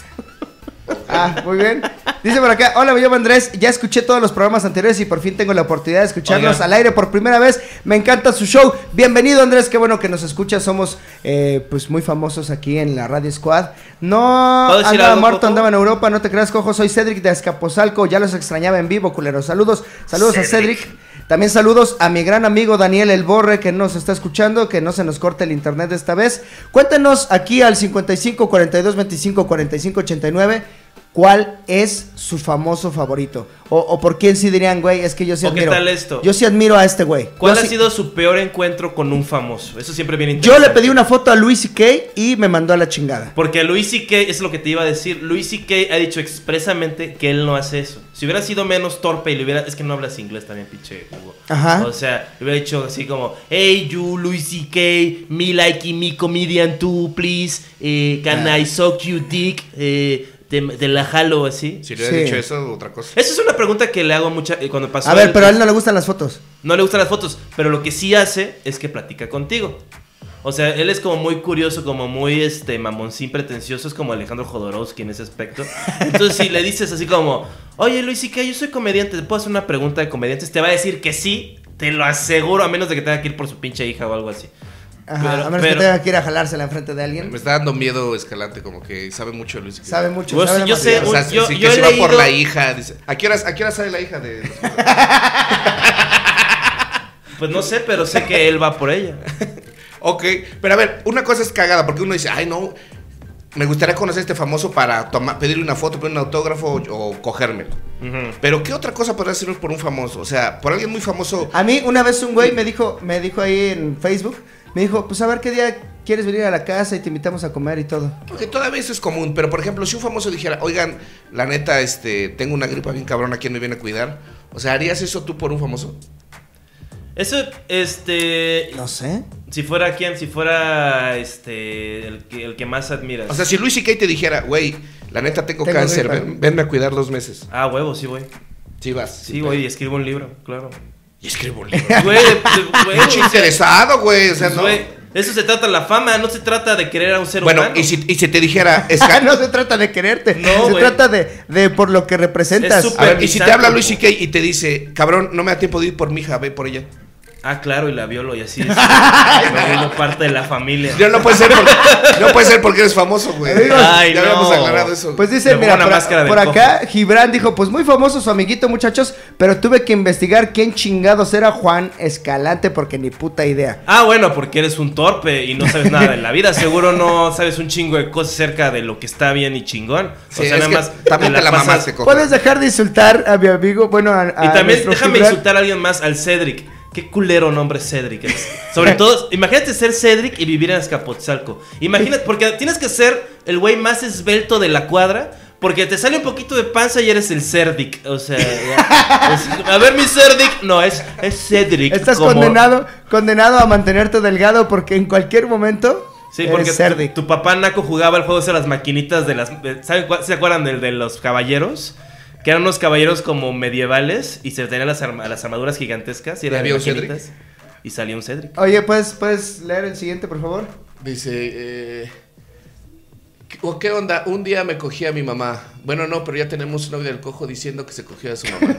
Ah, muy bien. Dice por acá, hola, me llamo Andrés, ya escuché todos los programas anteriores y por fin tengo la oportunidad de escucharlos Oiga. al aire por primera vez. Me encanta su show. Bienvenido, Andrés, qué bueno que nos escuchas. Somos eh, pues muy famosos aquí en la Radio Squad. No ¿Puedo decir andaba algo, muerto, Coco? andaba en Europa, no te creas, cojo. Soy Cedric de Azcapotzalco, ya los extrañaba en vivo, culeros. Saludos, saludos a Cedric. Cedric. También saludos a mi gran amigo Daniel El Borre, que nos está escuchando, que no se nos corte el internet esta vez. Cuéntenos aquí al cincuenta y cinco, cuarenta y dos, veinticinco, cuarenta y cinco, ochenta y nueve cuál es su famoso favorito. O, o por quién sí dirían, güey, es que yo sí ¿O admiro. qué tal esto? Yo sí admiro a este güey. ¿Cuál Yo ha sí- sido su peor encuentro con un famoso? Eso siempre viene Yo interesante. le pedí una foto a Louis C K y me mandó a la chingada. Porque Louis C K, es lo que te iba a decir, Louis C K ha dicho expresamente que él no hace eso. Si hubiera sido menos torpe y le hubiera... Es que no hablas inglés también, pinche Hugo. Ajá. O sea, le hubiera dicho así como, hey, you, Louis C K, me like me comedian too, please, eh, can Ah. I suck you dick, eh, te, te la jalo así. Si le hubiera Sí. dicho eso, otra cosa. Esa es una pregunta que le hago mucha... eh, cuando pasó A ver, el- pero a él no le gustan las fotos. No le gustan las fotos, pero lo que sí hace es que platica contigo. O sea, él es como muy curioso, como muy este mamoncín pretencioso, es como Alejandro Jodorowsky en ese aspecto. Entonces, si le dices así como, oye Luis, ¿y qué? Yo soy comediante, ¿te puedo hacer una pregunta de comediantes? Te va a decir que sí, te lo aseguro, a menos de que tenga que ir por su pinche hija o algo así. Ajá, Pero- a menos pero- que tenga que ir a jalársela enfrente de alguien. Me está dando miedo Escalante, como que sabe mucho de Luis. Sabe mucho. Pues, sabe yo sé, demasiado. O sea, un- sí, yo- sí, yo que se he va leído- por la hija. Dice, ¿a qué horas, a qué hora sale la hija de...? Pues no sé, pero sé que él va por ella. Ok, pero a ver, una cosa es cagada, porque uno dice, ay no, me gustaría conocer a este famoso para tomar, pedirle una foto, pedirle un autógrafo o, o cogérmelo. Ujú. Pero ¿qué otra cosa podría hacer por un famoso? O sea, por alguien muy famoso. A mí una vez un güey me dijo, me dijo ahí en Facebook, me dijo, pues a ver qué día quieres venir a la casa y te invitamos a comer y todo. Porque todavía eso es común, pero por ejemplo, si un famoso dijera, oigan, la neta, este, tengo una gripa bien cabrona, ¿quién me viene a cuidar? O sea, ¿harías eso tú por un famoso? Eso, este... No sé. Si fuera quién, si fuera este el que, el que más admiras. O sea, si Luis C K te dijera, güey, la neta tengo, Tengo cáncer, gripa. ven, venme a cuidar dos meses. Ah, huevo, sí voy. Sí vas. Sí, voy y escribo un libro, claro. Y escribo un libro. Güey, de- de- güey, Mucho o sea, interesado, güey. O sea, pues, no. güey, eso se trata de la fama, no se trata de querer a un ser Bueno, humano. y si, y si te dijera, Ah, Esca- no se trata de quererte, No, se güey. trata de, de por lo que representas. Es a ver, y si te bizarro, habla Luis C güey. K y te dice, cabrón, no me da tiempo de ir por mi hija, ve por ella. Ah, claro, y la violo y así es. Como parte de la familia. Ya no puede ser porque, no puede ser porque eres famoso, güey. Amigos, Ay, ya habíamos no. aclarado eso. Pues Le dice, pongo mira, una por, máscara de por cojo. acá Gibran dijo, pues muy famoso su amiguito, muchachos, pero tuve que investigar quién chingados era Juan Escalante porque ni puta idea. Ah, bueno, porque eres un torpe y no sabes nada de la vida. Seguro no sabes un chingo de cosas acerca de lo que está bien y chingón. O Sí, sea, es nada que más también te la pasas- mamaste, cojo. ¿Puedes dejar de insultar a mi amigo? Bueno, a, a Y también nuestro déjame Gibran. insultar a alguien más, al Cedric. Qué culero nombre Cedric es. Sobre todo, imagínate ser Cedric y vivir en Azcapotzalco. Imagínate, porque tienes que ser el güey más esbelto de la cuadra. Porque te sale un poquito de panza y eres el Cerdic. O sea, ya. Es- a ver, mi Cerdic. No, es, es Cedric. Estás como- condenado, condenado a mantenerte delgado porque en cualquier momento Sí, eres porque Cerdic. tu, tu papá Naco jugaba el juego de las maquinitas de las... de- ¿saben cuál- ¿Se acuerdan del de los caballeros? Que eran unos caballeros como medievales y se tenían las, arma- las armaduras gigantescas y eran había un maquinitas. Y salía un Cedric. Oye, ¿puedes, ¿puedes leer el siguiente, por favor? Dice, eh, ¿o qué onda? Un día me cogí a mi mamá. Bueno, no, pero ya tenemos un audio del cojo diciendo que se cogió a su mamá.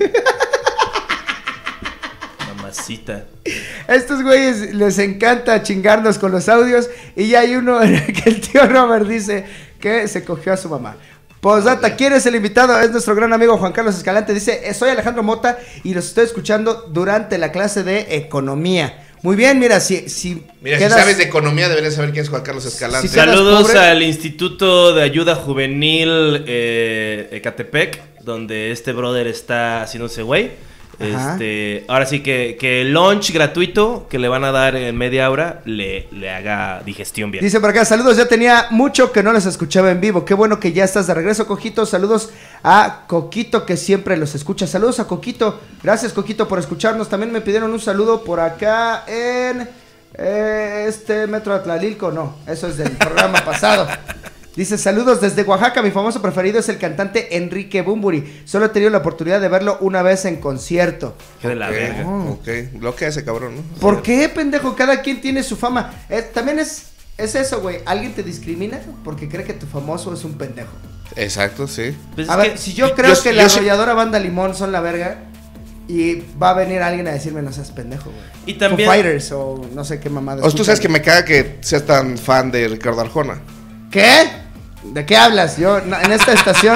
Mamacita. A estos güeyes les encanta chingarnos con los audios y ya hay uno en el que el tío Robert dice que se cogió a su mamá. Posdata, ¿quién es el invitado? Es nuestro gran amigo Juan Carlos Escalante. Dice, soy Alejandro Mota y los estoy escuchando durante la clase de economía. Muy bien, mira, si, si Mira, quedas- si sabes de economía, deberías saber quién es Juan Carlos Escalante. Si quedas Saludos pobre- al Instituto de Ayuda Juvenil eh, Ecatepec, donde este brother está haciéndose güey. Ajá. Este, ahora sí que, que el lunch gratuito que le van a dar en media hora le, le haga digestión bien. Dice por acá, saludos, ya tenía mucho que no les escuchaba en vivo. Qué bueno que ya estás de regreso, Coquito. Saludos a Coquito, que siempre los escucha. Saludos a Coquito. Gracias, Coquito, por escucharnos. También me pidieron un saludo por acá en eh, este Metro Atlalilco. No, eso es del programa pasado. Dice, saludos desde Oaxaca, mi famoso preferido es el cantante Enrique Bunbury. Solo he tenido la oportunidad de verlo una vez en concierto. Qué de la Ok, verga. ok, lo que hace cabrón, ¿no? ¿Por qué, pendejo? Cada quien tiene su fama. Eh, también es, es eso, güey. ¿Alguien te discrimina porque cree que tu famoso es un pendejo? Exacto, sí. Pues A es ver, que- si yo creo yo- que yo la sé- arrolladora Banda Limón son la verga y va a venir alguien a decirme no seas pendejo, güey. Y también- Foo Fighters o no sé qué mamada. O tú sabes que escuchan. me caga que seas tan fan de Ricardo Arjona. ¿Qué? ¿De qué hablas? Yo no, en esta estación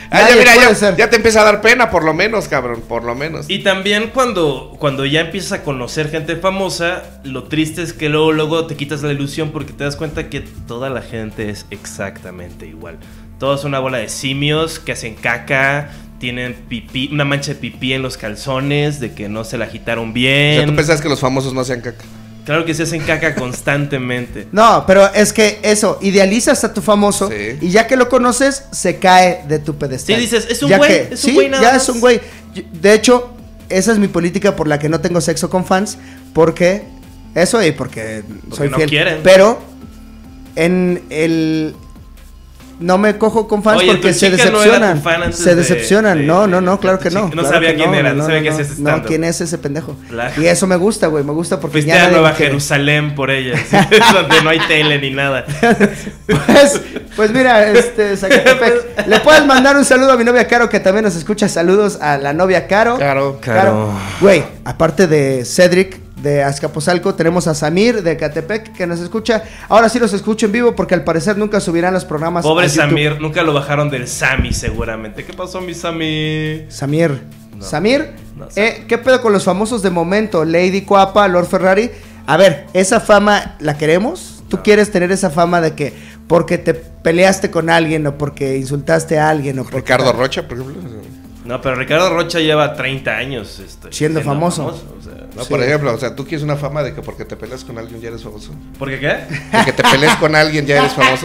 Ah, ya, Nadie mira, puede ya, ser. ya te empieza a dar pena, por lo menos, cabrón, por lo menos. Y también cuando, cuando ya empiezas a conocer gente famosa, lo triste es que luego, luego te quitas la ilusión porque te das cuenta que toda la gente es exactamente igual. Todos son una bola de simios que hacen caca, tienen pipí, una mancha de pipí en los calzones, de que no se la agitaron O bien. sea, tú pensabas que los famosos no hacían caca. Claro que se hacen caca constantemente. No, pero es que eso, idealizas a tu famoso Sí. y ya que lo conoces, se cae de tu pedestal. Sí, dices, es un Ya güey, que- es un sí, güey nada ya más. es un güey. Yo- De hecho, esa es mi política por la que no tengo sexo con fans, porque eso y porque, Porque soy no fiel. quieren. Pero en el no me cojo con fans Oye, porque tu se chica no era tu decepcionan. fan antes se de- decepcionan. de- no, no, de- no, claro de que tu no. chica. No claro sabía que quién era, no sabía no, que no, hacías no, stand-up. quién es ese pendejo. Claro. Y eso me gusta, güey, me gusta porque Fuiste ya a nadie Nueva me quiere. Jerusalén por ella, ¿sí? Donde no hay tele ni nada. Pues, pues mira, este, Zacatepec, le puedes mandar un saludo a mi novia Caro, que también nos escucha. Saludos a la novia Caro. Claro. Caro. Güey, aparte de Cedric de Azcapotzalco, tenemos a Samir de Catepec que nos escucha. Ahora sí los escucho en vivo porque al parecer nunca subirán los programas. Pobre a YouTube. Samir, nunca lo bajaron del Sammy seguramente. ¿Qué pasó, mi Sammy? Samir. No. Samir, No, eh, ¿qué pedo con los famosos de momento? Lady Cuapa, Lord Ferrari. A ver, ¿esa fama la queremos? ¿Tú No. quieres tener esa fama de que porque te peleaste con alguien o porque insultaste a alguien o porque Ricardo Rocha, por ejemplo. No, pero Ricardo Rocha lleva treinta años este, Siendo famoso. o sea, No, Sí. por ejemplo, o sea, tú quieres una fama de que porque te peleas con alguien ya eres famoso. ¿por qué qué? Porque te pelees con alguien ya eres famoso.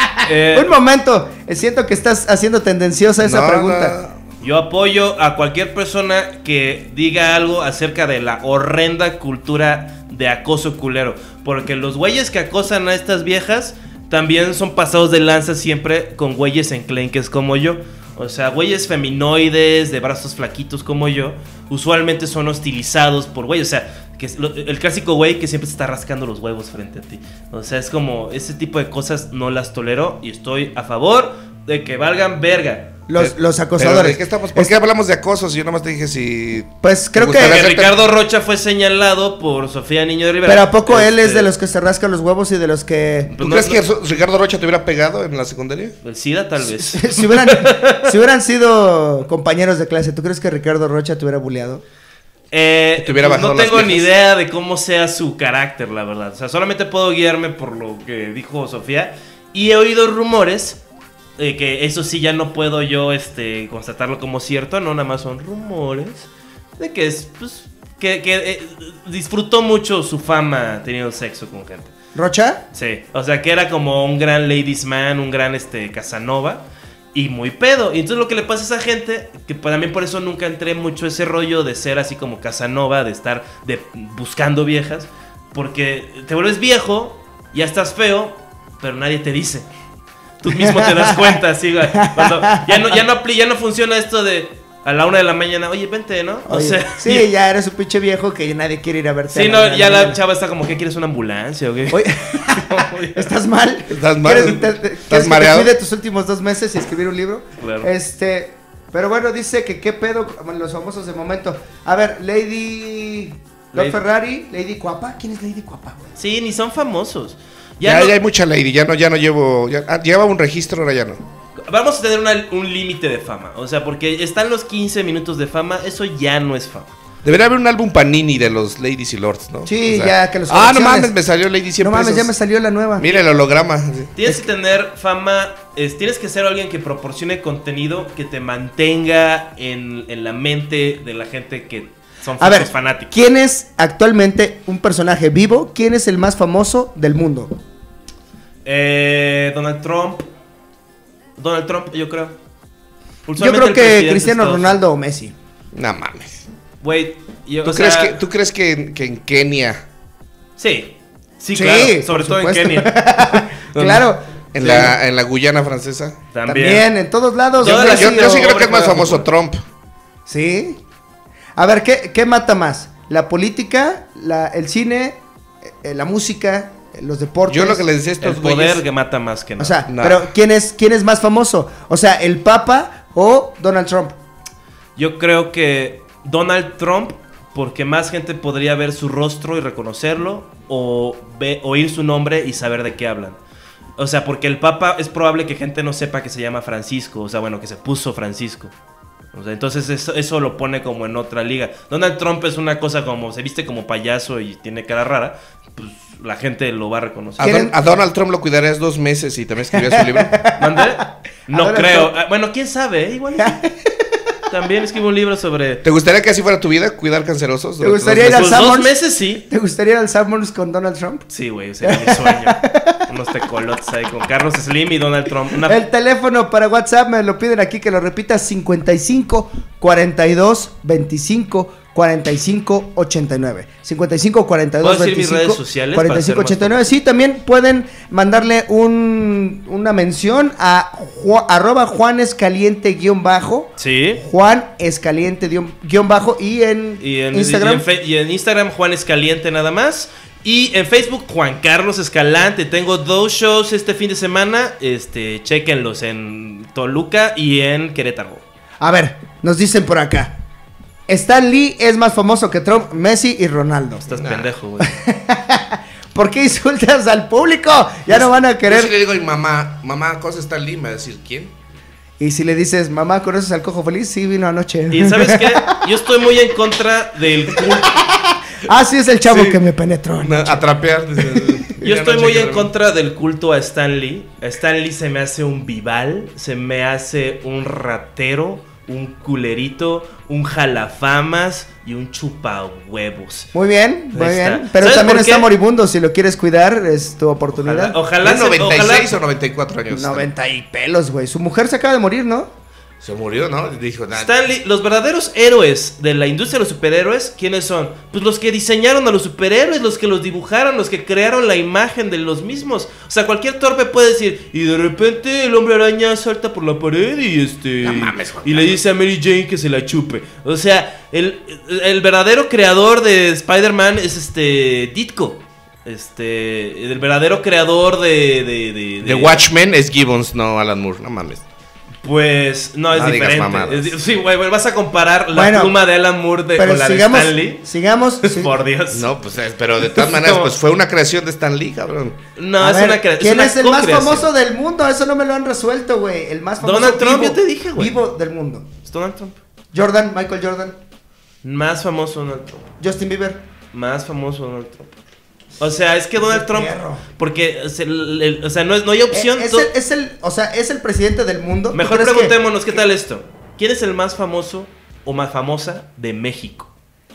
Eh, Un momento, eh, siento que estás haciendo tendenciosa esa No, pregunta. no. Yo apoyo a cualquier persona que diga algo acerca de la horrenda cultura de acoso culero. Porque los güeyes que acosan a estas viejas también son pasados de lanza siempre con güeyes enclenques como yo. O sea, güeyes feminoides, de brazos flaquitos como yo, usualmente son hostilizados por güeyes. O sea, que es lo- el clásico güey que siempre se está rascando los huevos frente a ti. O sea, es como ese tipo de cosas no las tolero y estoy a favor de que valgan verga. Los, Pero- los pero acosadores. ¿de qué estamos? ¿Por Es- qué hablamos de acoso? Si yo nomás te dije si... Pues creo ¿Te que. gustaría Que hacerte- Ricardo Rocha fue señalado por Sofía Niño de Rivera. Pero ¿a poco él es Este, de los que se rascan los huevos y de los que. ¿Tú no, crees no. que Ro- Ricardo Rocha te hubiera pegado en la secundaria? El SIDA tal vez. si, hubieran, si hubieran sido compañeros de clase, ¿tú crees que Ricardo Rocha te hubiera bulleado? Eh, Te hubiera pues no bajado las tengo ni quejas. idea de cómo sea su carácter, la verdad. O sea, solamente puedo guiarme por lo que dijo Sofía. Y he oído rumores, eh, que eso sí ya no puedo yo este, constatarlo como cierto, no nada más son rumores, de que es, pues, que, que eh, disfrutó mucho su fama teniendo sexo con gente. ¿Rocha? Sí, o sea que era como un gran ladies man, un gran este Casanova y muy pedo. Y entonces lo que le pasa a esa gente, que también por eso nunca entré mucho ese rollo de ser así como Casanova, de estar de, buscando viejas, porque te vuelves viejo, ya estás feo, pero nadie te dice. Tú mismo te das cuenta, así, güey, cuando ya no, ya no, apli- ya no funciona esto de a la una de la mañana, oye, vente, ¿no? O Oye, sea, sí, ya eres un pinche viejo que nadie quiere ir a verte. sí, a no, una de ya la mañana. chava está como, ¿qué quieres, una ambulancia o qué? Oye, ¿estás mal? Estás mal. ¿Quieres, te- te- ¿quieres que mareado? te cuide tus últimos dos meses y escribir un libro? Claro. Este, pero bueno, dice que qué pedo con los famosos de momento. A ver, Lady... Lord Lady- Ferrari, Lady Cuapa. ¿Quién es Lady Cuapa, güey? Sí, ni son famosos. Ya, Ya, no- ya hay mucha lady, ya no, ya no llevo... Ya, ah, llevaba un registro, ahora ya no. Vamos a tener una- un límite de fama. O sea, porque están los quince minutos de fama, eso ya no es fama. Debería haber un álbum Panini de los ladies y lords, ¿no? Sí, ya, que los Ah, no colecciones. mames, me salió Lady cien No mames, pesos. ya me salió la nueva. Mira el holograma. sí. Tienes que tener fama, es- tienes que ser alguien que proporcione contenido que te mantenga en, en la mente de la gente que son A ver, fanáticos. ¿quién es actualmente un personaje vivo? ¿Quién es el más famoso del mundo? Eh, Donald Trump. Donald Trump, yo creo. Yo Usualmente creo el que presidente Cristiano de Estados Ronaldo o Messi. No mames. Güey, yo- ¿Tú, o crees sea, que, ¿Tú crees que, en- que en Kenia, Sí, sí, Sí, claro. por Sobre todo supuesto. en Kenia. Claro. en, Sí. la, en la Guyana francesa? También. También, en todos lados. Toda donde la- ha Yo, sido- yo sí creo pobre que es más juega famoso fútbol. Trump. Sí. A ver, ¿qué, qué mata más? ¿La política, la, el cine, eh, la música, eh, los deportes? Yo lo que les decía a El estos poder güeyes... que mata más que nada. O sea, No. pero ¿quién es, ¿quién es más famoso? O sea, ¿el Papa o Donald Trump? Yo creo que Donald Trump, porque más gente podría ver su rostro y reconocerlo, o ve, oír su nombre y saber de qué hablan. O sea, porque el Papa es probable que gente no sepa que se llama Francisco. O sea, bueno, que se puso Francisco. O sea, entonces eso, eso lo pone como en otra liga. Donald Trump es una cosa como, se viste como payaso y tiene cara rara, pues la gente lo va a reconocer. A, Don, a Donald Trump lo cuidarías dos meses y también escribías su libro. ¿Mandé? No Donald creo. Trump. Bueno, quién sabe, ¿eh? Igual sí. También escribo un libro sobre... ¿Te gustaría que así fuera tu vida, cuidar cancerosos? ¿Te gustaría ir Pues al dos Summers? meses sí. ¿Te gustaría ir al Summers con Donald Trump? Sí, güey, sería mi sueño. Unos tecolotes ahí con Carlos Slim y Donald Trump. Una... El teléfono para WhatsApp me lo piden aquí que lo repita: cincuenta y cinco, cuarenta y dos, veinticinco, cuarenta y cinco, ochenta y nueve. cincuenta y cinco, cuarenta y dos, ¿Puedo decir mis veinticinco, redes sociales cuarenta y cinco, para ser ochenta y nueve. más Sí, también pueden mandarle un, una mención a Ju- arroba Juan Escaliente guión bajo. Sí. Juan Escaliente guión, guión bajo. Y en, Y en Instagram. Y en, fe- y en Instagram Juan Escaliente nada más. Y en Facebook Juan Carlos Escalante. Tengo dos shows este fin de semana. Este, chéquenlos en Toluca y en Querétaro. A ver, nos dicen por acá: Stan Lee es más famoso que Trump, Messi y Ronaldo. Estás Nah. pendejo, güey. ¿Por qué insultas al público? Ya no van a Yo querer. sí le digo a mi mamá, mamá, cosa está Lee, me va a decir, ¿quién? Y si le dices, mamá, ¿conoces al cojo feliz? Sí, vino anoche. Y ¿sabes qué? Yo estoy muy en contra del culto. Ah, sí, es el chavo Sí. que me penetró. Na- A trapear. Yo estoy muy en contra del culto a Stan Lee. Stan Lee se me hace un vival, se me hace un ratero, un culerito, un jalafamas y un chupahuevos. Muy bien, muy Ahí está. bien. Pero ¿Sabes también por está qué? moribundo. Si lo quieres cuidar, es tu oportunidad. Ojalá, ojalá, ¿Tiene se- noventa y seis ojalá- o noventa y cuatro años? noventa y pelos, güey. Su mujer se acaba de morir, ¿no? Se murió, ¿no? Dijo, nada. Stan Lee, los verdaderos héroes de la industria de los superhéroes, ¿quiénes son? Pues los que diseñaron a los superhéroes, los que los dibujaron, los que crearon la imagen de los mismos. O sea, cualquier torpe puede decir, y de repente el hombre araña salta por la pared y este No mames, Juan y le Carlos. dice a Mary Jane que se la chupe. O sea, el, el verdadero creador de Spider-Man es este Ditko. Este, el verdadero creador de de, de, The Watchmen es Gibbons, no Alan Moore, no mames. Pues no, es No digas diferente. mamadas. Es di- sí, güey, güey, vas a comparar la Bueno, pluma de Alan Moore de, Pero con la sigamos, de Stan Lee. sigamos. sí. Por Dios. No, pues, es- pero de todas maneras, No. pues fue una creación de Stan Lee, cabrón. No, A es ver, una cre- ¿quién una es el más co-creación. famoso del mundo? Eso no me lo han resuelto, güey. El más famoso Donald Trump, vivo, yo te dije, güey. vivo del mundo. Es Donald Trump. Jordan, Michael Jordan, Más famoso Donald Trump. Justin Bieber. Más famoso Donald Trump. O sea, es que Donald Trump. perro. Porque, es el- el- o sea, no, es, no hay opción. Eh, es, to- el, es el, o sea, es el presidente del mundo. ¿Tú Mejor crees que- preguntémonos, ¿qué tal esto? ¿Quién es el más famoso o más famosa de México?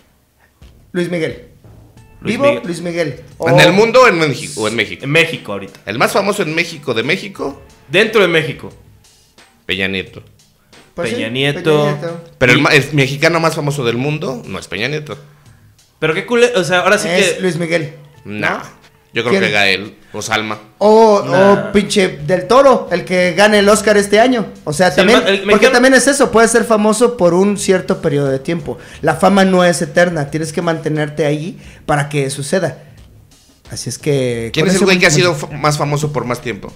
Luis Miguel. Luis Vivo, Miguel. Luis Miguel. ¿En O- el mundo o en México? O en México? En México ahorita. El más famoso en México de México, Dentro de México. Peña Nieto. Pues sí, Peña Nieto. Pero Y- el, ma- el mexicano más famoso del mundo no es Peña Nieto. Pero qué cool. O sea, ahora sí Es que. Luis Miguel. No. Yo creo ¿Quién? que Gael o Salma. O, Nah. o pinche del Toro, el que gane el Oscar este año. O sea, Sí, también. el ma- el porque mexicano- también es eso, puedes ser famoso por un cierto periodo de tiempo. La fama no es eterna, tienes que mantenerte ahí para que suceda. Así es que. ¿Quién con es el eso güey que ha muy- sido fa- más famoso por más tiempo?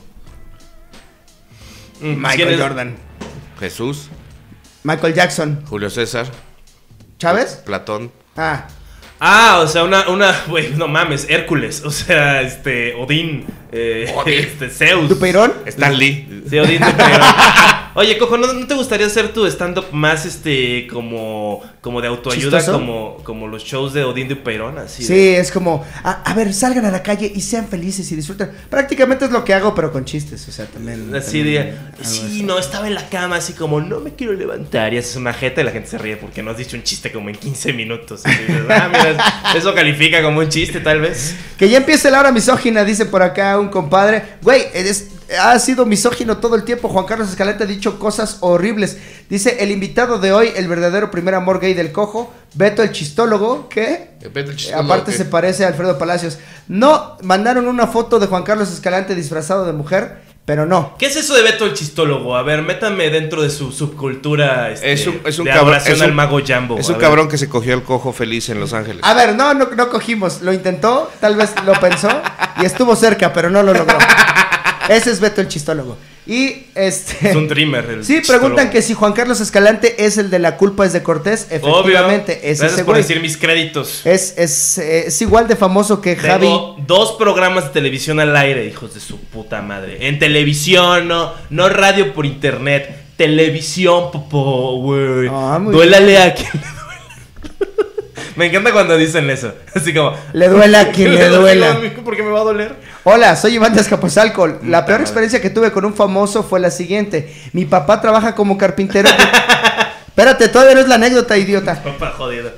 Mm, ¿quién Michael es? Jordan. Jesús, Michael Jackson. Julio César, ¿Chávez? Platón. Ah. Ah, o sea, una, una, güey, no mames, Hércules, o sea, este, Odín, eh, Odín. este, Zeus. ¿Dupeirón? Stan Lee. Sí, Odín Dupeirón. Oye, Cojo, ¿no, ¿no te gustaría hacer tu stand-up más, este, como, como de autoayuda, ¿Chistoso? como, como los shows de Odín Dupeirón, así? Sí, de- es como, a, a ver, salgan a la calle y sean felices y disfruten. Prácticamente es lo que hago, pero con chistes, o sea, también. Así también de, hago sí, eso. no, estaba en la cama así como, no me quiero levantar. Y haces una jeta y la gente se ríe porque no has dicho un chiste como en quince minutos. Y dices, ah, mira, eso califica como un chiste tal vez. Que ya empiece la hora misógina, dice por acá un compadre. Güey, eres- ha sido misógino todo el tiempo. Juan Carlos Escalante ha dicho cosas horribles. Dice, el invitado de hoy, el verdadero primer amor gay del Cojo, Beto el chistólogo, ¿qué? Beto el chistólogo, Aparte ¿qué? se parece a Alfredo Palacios. No, mandaron una foto de Juan Carlos Escalante disfrazado de mujer, pero no. ¿Qué es eso de Beto el chistólogo? A ver, métame dentro de su subcultura este, Es un, es un de cabrón. adoración Es al un, mago Jambo. es a un ver. cabrón que se cogió el cojo feliz en Los Ángeles. A ver, no, no, no cogimos. Lo intentó, tal vez lo pensó y estuvo cerca, pero no lo logró. Ese es Beto el chistólogo. Y este... Es un dreamer. El sí, preguntan que si Juan Carlos Escalante es el de La culpa es de Cortés. Efectivamente, Obvio. es Gracias ese por güey. decir mis créditos. Es, es, es igual de famoso que Javi. Tengo dos programas de televisión al aire, hijos de su puta madre. En televisión, no, no radio por internet. Televisión, popó, güey. Ah, muy Duélale a quien le duela. Me encanta cuando dicen eso. Así como... Le duela a quien le duela. ¿Por qué me va a doler? Hola, soy Iván de Azcapotzalco. La Puta peor madre. experiencia que tuve con un famoso fue la siguiente. Mi papá trabaja como carpintero. Espérate, todavía no es la anécdota, idiota. Papá jodido.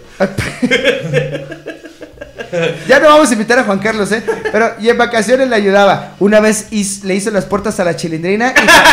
Ya no vamos a invitar a Juan Carlos, ¿eh? Pero, y en vacaciones le ayudaba. Una vez hiz- le hizo las puertas a la Chilindrina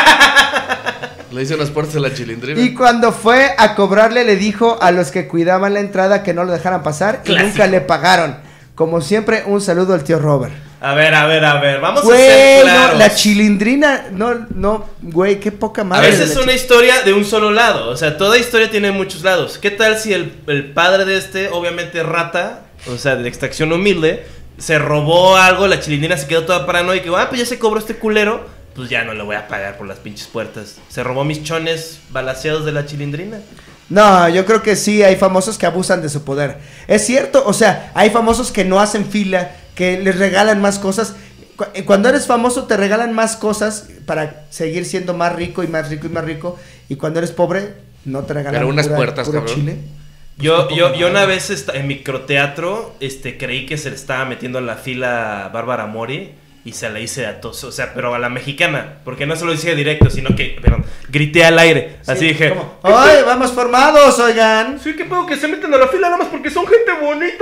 y, Le hice las puertas de la Chilindrina. y cuando fue a cobrarle le dijo a los que cuidaban la entrada que no lo dejaran pasar y Clásico. nunca le pagaron. Como siempre, un saludo al tío Robert. A ver, a ver, a ver. Vamos a Güey, ser no, claros. la Chilindrina, no, no, güey, qué poca A madre. veces de es la una historia de un solo lado. O sea, toda historia tiene muchos lados. ¿Qué tal si el, el padre de este, obviamente rata, o sea, de extracción humilde, se robó algo, la Chilindrina se quedó toda paranoica y dijo, ah, pues ya se cobró este culero, pues ya no le voy a pagar por las pinches puertas. Se robó mis chones balaseados de la Chilindrina. No, yo creo que sí, hay famosos que abusan de su poder. Es cierto, o sea, hay famosos que no hacen fila, que les regalan más cosas. Cu- eh, Cuando eres famoso te regalan más cosas para seguir siendo más rico y más rico y más rico. Y cuando eres pobre, no te regalan Pero unas pura- puertas, puro cabrón. chile. Yo, Pues, yo, qué yo poca una madre. vez esta- en microteatro este, creí que se le estaba metiendo en la fila Bárbara Mori y se la hice a todos, o sea, pero a la mexicana, porque no se lo hice directo, sino que, perdón, grité al aire, Sí, así dije, como, ¡ay, vamos formados, oigan! sí, qué pedo que se meten a la fila nada más porque son gente bonita.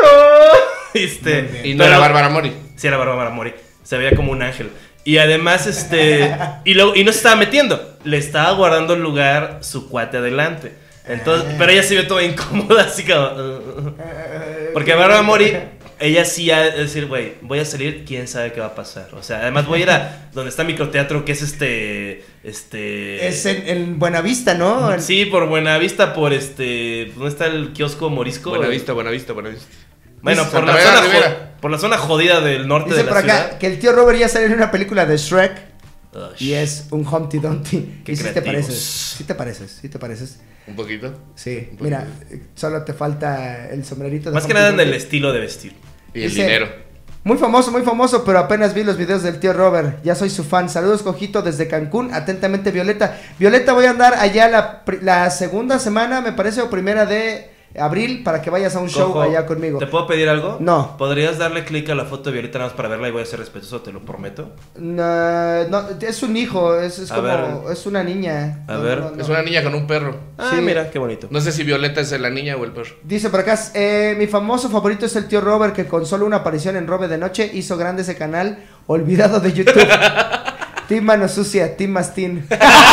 Este, Y no pero- era Bárbara Mori. Sí, era Bárbara Mori. Se veía como un ángel. Y además, este. Y, luego, y no se estaba metiendo. Le estaba guardando el lugar su cuate adelante. Entonces, pero ella se vio toda incómoda, así como. uh, uh. Porque Bárbara Mori, ella sí ha de decir, güey, voy a salir, quién sabe qué va a pasar. O sea, además voy a ir a donde está microteatro, que es este. Este. Es en, en Buenavista, ¿no? En- Sí, por Buenavista, por este. ¿Dónde está el kiosco morisco? Buena vista, buena vista, buena vista. Bueno, Dice por la, Santa María zona Rivera. jo- por la zona jodida del norte Dice de por la acá ciudad. que el tío Robert ya salió en una película de Shrek Ush. y es un Humpty Dumpty. Qué ¿Y si te creativos. pareces? ¿Sí te pareces? ¿Sí te pareces? Un poquito. Sí, Un poquito. mira, eh, solo te falta el sombrerito de Más que Humpty nada en el Dumpty. estilo de vestir. Y el Dice- dinero. Muy famoso, muy famoso, pero apenas vi los videos del tío Robert. Ya soy su fan. Saludos, Cojito, desde Cancún. Atentamente, Violeta. Violeta, voy a andar allá la, pri- la segunda semana, me parece, o primera de abril, para que vayas a un show Cojo, allá conmigo. ¿Te puedo pedir algo? No. ¿Podrías darle clic a la foto de Violeta nada más para verla y voy a ser respetuoso, te lo prometo? No, no, es un hijo, es, es A como, ver. es una niña. A No, ver. no, no. Es una niña con un perro. Ah, Sí. mira, qué bonito. No sé si Violeta es la niña o el perro. Dice por acá, eh, mi famoso favorito es el tío Robert, que con solo una aparición en Robe de Noche hizo grande ese canal olvidado de YouTube. Team Mano Sucia, Team Mastín.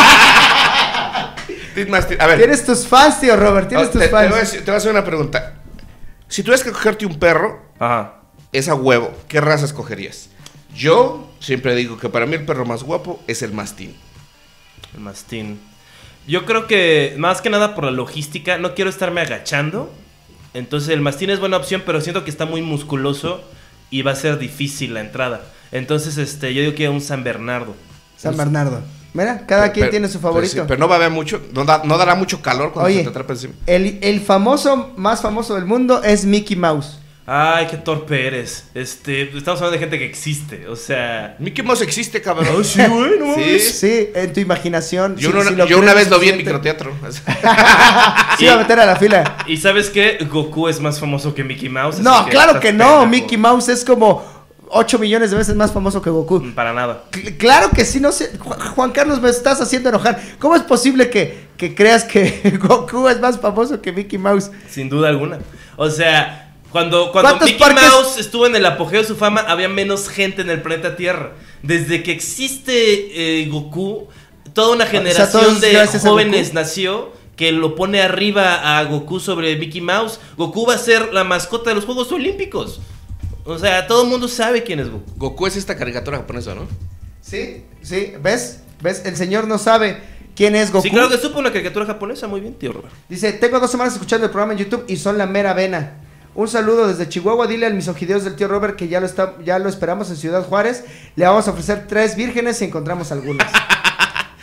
A ver, Tienes tus fans, tío Robert, tienes te, tus te voy a fans. decir- te voy a hacer una pregunta. Si tuvieras que cogerte un perro, Ajá. es a huevo, ¿qué raza escogerías? Yo siempre digo que para mí el perro más guapo es el mastín. El mastín. Yo creo que más que nada por la logística, no quiero estarme agachando. Entonces el mastín es buena opción, pero siento que está muy musculoso y va a ser difícil la entrada. Entonces, este, yo digo que un San Bernardo. San Bernardo. Mira, cada Pero- quien pero- tiene su favorito. Pero, sí, pero no va a haber mucho, no, da- no dará mucho calor cuando Oye, se te atrapa encima. el, el famoso, más famoso del mundo es Mickey Mouse. Ay, qué torpe eres. Este, estamos hablando de gente que existe, o sea... Mickey Mouse existe, cabrón. Oh, sí, güey, no Sí. mames. Sí, en tu imaginación. Yo, si- una, si lo yo una crees vez lo vi en suficiente. microteatro. Sí, iba a meter a la fila. ¿Y sabes qué? Goku es más famoso que Mickey Mouse. así No, claro estás que no. pendejo. Mickey Mouse es como ocho millones de veces más famoso que Goku. Para nada. Cl- Claro que sí, no sé. Ju- Juan Carlos, me estás haciendo enojar. ¿Cómo es posible que, que creas que Goku es más famoso que Mickey Mouse? Sin duda alguna. O sea, cuando, cuando ¿Cuántos Mickey parques- Mouse estuvo en el apogeo de su fama, había menos gente en el planeta Tierra. Desde que existe eh, Goku, toda una generación todos de gracias a jóvenes Goku. nació que lo pone arriba a Goku sobre Mickey Mouse. Goku va a ser la mascota de los Juegos Olímpicos. O sea, todo el mundo sabe quién es Goku. Goku es esta caricatura japonesa, ¿no? Sí, sí. ¿Ves? ¿Ves? El señor no sabe quién es Goku. Sí, claro que supo una caricatura japonesa. Muy bien, tío Robert. Dice, tengo dos semanas escuchando el programa en YouTube y son la mera vena. Un saludo desde Chihuahua, dile al misogideos del tío Robert que ya lo está, ya lo esperamos en Ciudad Juárez. Le vamos a ofrecer tres vírgenes si encontramos algunas.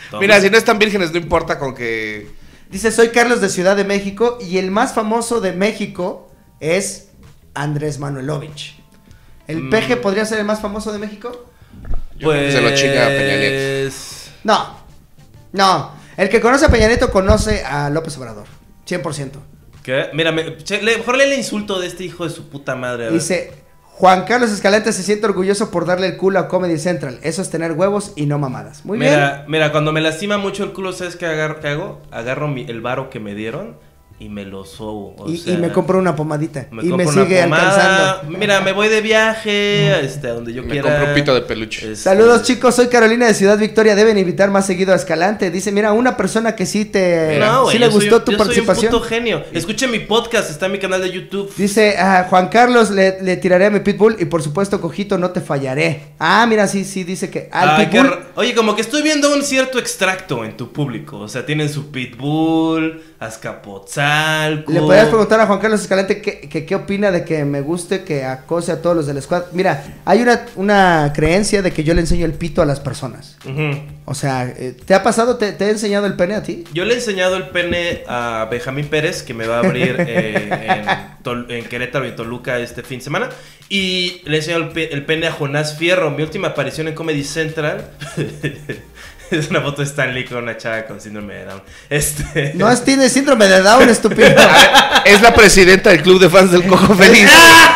Todos. Mira, si no están vírgenes, no importa con que... Dice, soy Carlos de Ciudad de México y el más famoso de México es Andrés Manuelovich. ¿El Mm. peje podría ser el más famoso de México? Yo creo que se lo chinga a Peña Nieto. Pues... No, no. El que conoce a Peña Nieto conoce a López Obrador, cien por ciento. ¿Qué? Mira, me, che, le, mejor lee el insulto de este hijo de su puta madre. a ver. Dice, Juan Carlos Escalante se siente orgulloso por darle el culo a Comedy Central. Eso es tener huevos y no mamadas. Muy mira, bien. Mira, cuando me lastima mucho el culo, ¿sabes qué, agar- qué hago? Agarro mi- el varo que me dieron y me lo sobo. o Y, sea, y me compro una pomadita. me y me compro una sigue pomada. alcanzando. Mira, me voy de viaje, este, a donde yo Me quiera. compro un pito de peluche. Este, Saludos chicos, soy Carolina de Ciudad Victoria. Deben invitar más seguido a Escalante. Dice, mira, una persona que sí te... No, güey, sí le yo soy gustó un- tu yo participación. Soy un puto genio. Escuchen mi podcast, está en mi canal de YouTube. Dice, ah, Juan Carlos, le, le tiraré a mi pitbull y por supuesto, Cojito, no te fallaré. Ah, mira, sí, sí, dice que al Ay, qué pitbull... r- Oye, como que estoy viendo un cierto extracto en tu público. O sea, tienen su Pitbull, Azcapotzalco. Le podrías preguntar a Juan Carlos Escalante qué, que, qué opina de que me guste que acose a todos los del squad. Mira, hay una, una creencia de que yo le enseño el pito a las personas. Ujú. O sea, eh, ¿te ha pasado, te, te he enseñado el pene a ti? Yo le he enseñado el pene a Benjamín Pérez, que me va a abrir eh, en, Tol- en Querétaro y Toluca este fin de semana. Y le he enseñado el, pe- el pene a Jonás Fierro, mi última aparición en Comedy Central. Es una foto de Stan Lee con una chava con síndrome de Down. Este... No, es, tiene síndrome de Down, estúpido. Es la presidenta del club de fans del Cojo Feliz.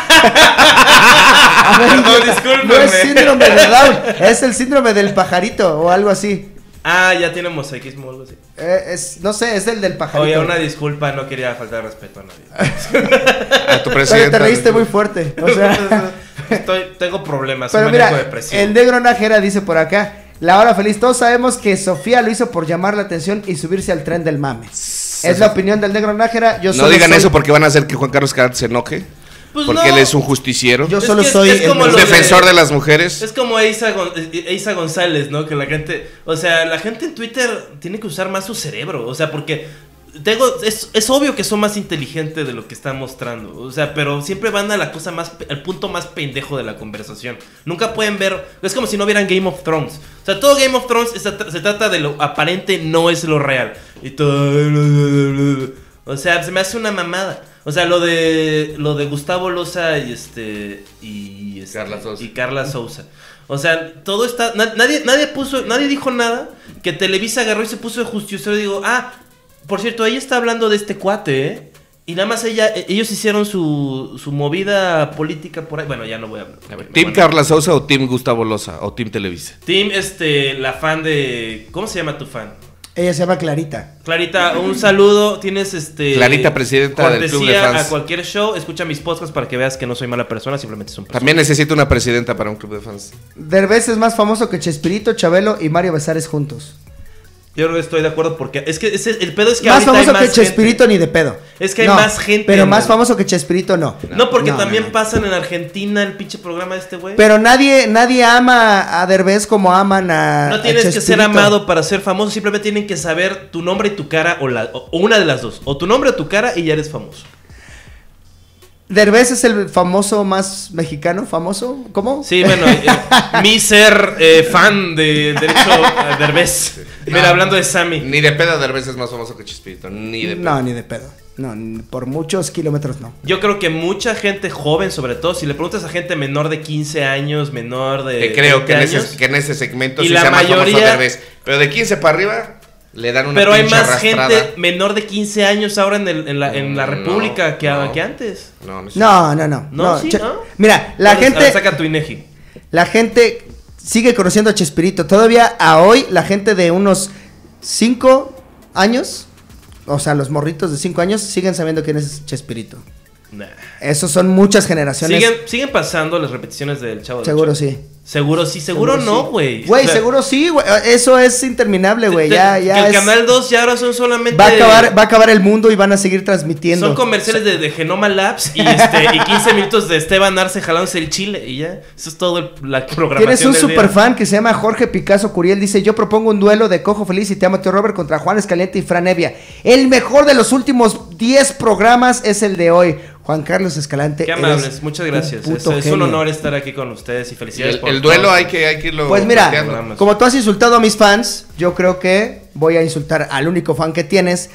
A ver, Perdón, idiota, discúlpeme. no es síndrome de Down, es el síndrome del pajarito o algo así. Ah, ya tiene mosaicismo o algo así. Eh, es, no sé, es el del pajarito. Oye, una disculpa, no quería faltar respeto a nadie. A tu Oye, presidenta. te reíste muy fuerte. O sea, Estoy, tengo problemas, soy pero maníaco mira, depresivo. el negro Nájera dice por acá. La hora feliz, todos sabemos que Sofía lo hizo por llamar la atención y subirse al tren del mame. Es la opinión del negro Nájera. Yo No solo digan soy- eso porque van a hacer que Juan Carlos Escalante se enoje. Pues porque no. él es un justiciero. Yo Es solo que es- soy es el como un lo de- defensor de las mujeres. Es como Eiza, Gon- Eiza González, ¿no? Que la gente, o sea, la gente en Twitter tiene que usar más su cerebro, o sea, porque tengo, es, es obvio que son más inteligentes de lo que están mostrando, o sea, pero siempre van a la cosa más, al punto más pendejo de la conversación. Nunca pueden ver, es como si no vieran Game of Thrones. O sea, todo Game of Thrones es- se trata de lo aparente, no es lo real. Y todo, o sea, se me hace una mamada. O sea, lo de lo de Gustavo Loza y este y este, Carla Sousa. y Carla Sousa. O sea, todo está na- nadie nadie puso nadie dijo nada que Televisa agarró y se puso de justiciero y digo, "Ah, por cierto, ella está hablando de este cuate, ¿eh?" Y nada más ella ellos hicieron su, su movida política por ahí. Bueno, ya no voy a hablar. A ver, Me ¿Team van a- Carla Sousa o Team Gustavo Loza o Team Televisa? Team este la fan de ¿cómo se llama tu fan? Ella se llama Clarita. Clarita, un saludo. Tienes este. Clarita, presidenta del club de cortesía fans. a cualquier show. Escucha mis podcasts para que veas que no soy mala persona, simplemente soy un También necesito una presidenta para un club de fans. Derbez es más famoso que Chespirito, Chabelo y Mario Besares juntos. Yo creo que estoy de acuerdo porque es que ese- el pedo es que Más ahorita hay famoso que más Chespirito gente. ni de pedo. Es que hay más gente, Pero ¿no? más famoso que Chespirito no. No, porque No, también no, no. pasan en Argentina el pinche programa de este güey. Pero nadie, nadie ama a Derbez como aman a. No a tienes que ser Chespirito. amado para ser famoso, simplemente tienen que saber tu nombre y tu cara o, la, o una de las dos. O tu nombre o tu cara y ya eres famoso. Derbez es el famoso más mexicano, famoso. ¿Cómo? Sí, bueno, eh, mi ser eh, fan de Derecho a Derbez. Mira, No. hablando de Sammy. Ni de pedo Derbez es más famoso que Chespirito. Ni de pedo. No, ni de pedo. No, ni- por muchos kilómetros no. Yo creo que mucha gente joven, sobre todo, si le preguntas a gente menor de quince años, menor de Que creo que en, veinte ese, años, que en ese segmento Y sí la sea más famoso mayoría- Derbez. Pero de quince para arriba le dan una pero hay pinche más arrastrada. gente menor de quince años ahora en, el- en la, en la No, República que, no. que antes. No, no es No, no, no. No, sí, Che- ¿no? Mira, la A ver, gente. saca tu INEGI. La gente sigue conociendo a Chespirito. Todavía a hoy, la gente de unos cinco años, o sea, los morritos de cinco años, siguen sabiendo quién es Chespirito. Nah. Esos son muchas generaciones. Siguen, siguen pasando las repeticiones del Chavo del Seguro Ocho. sí. Seguro sí, seguro, sí. no, güey. Güey, O sea, seguro sí, güey. Eso es interminable, güey. te- Ya, que ya. el es- Canal dos ya ahora son solamente... Va a acabar, va a acabar el mundo y van a seguir transmitiendo. Son comerciales de, de Genoma Labs y, este, y quince minutos de Esteban Arce jalándose el chile y ya. Eso es todo el- la programación. Tienes un del super día. fan que se llama Jorge Picasso Curiel. Dice: Yo propongo un duelo de Cojo Feliz y Te Amo, Tío Robert contra Juan Escalante y Fran Evia. El mejor de los últimos diez programas es el de hoy. Juan Carlos Escalante. Qué eres amables, muchas gracias. un Es, puto es un genio. honor estar aquí con ustedes y Y felicidades el, por el duelo hay que, hay que irlo Pues mira, planteando. como tú has insultado a mis fans, yo creo que voy a insultar al único fan que tienes.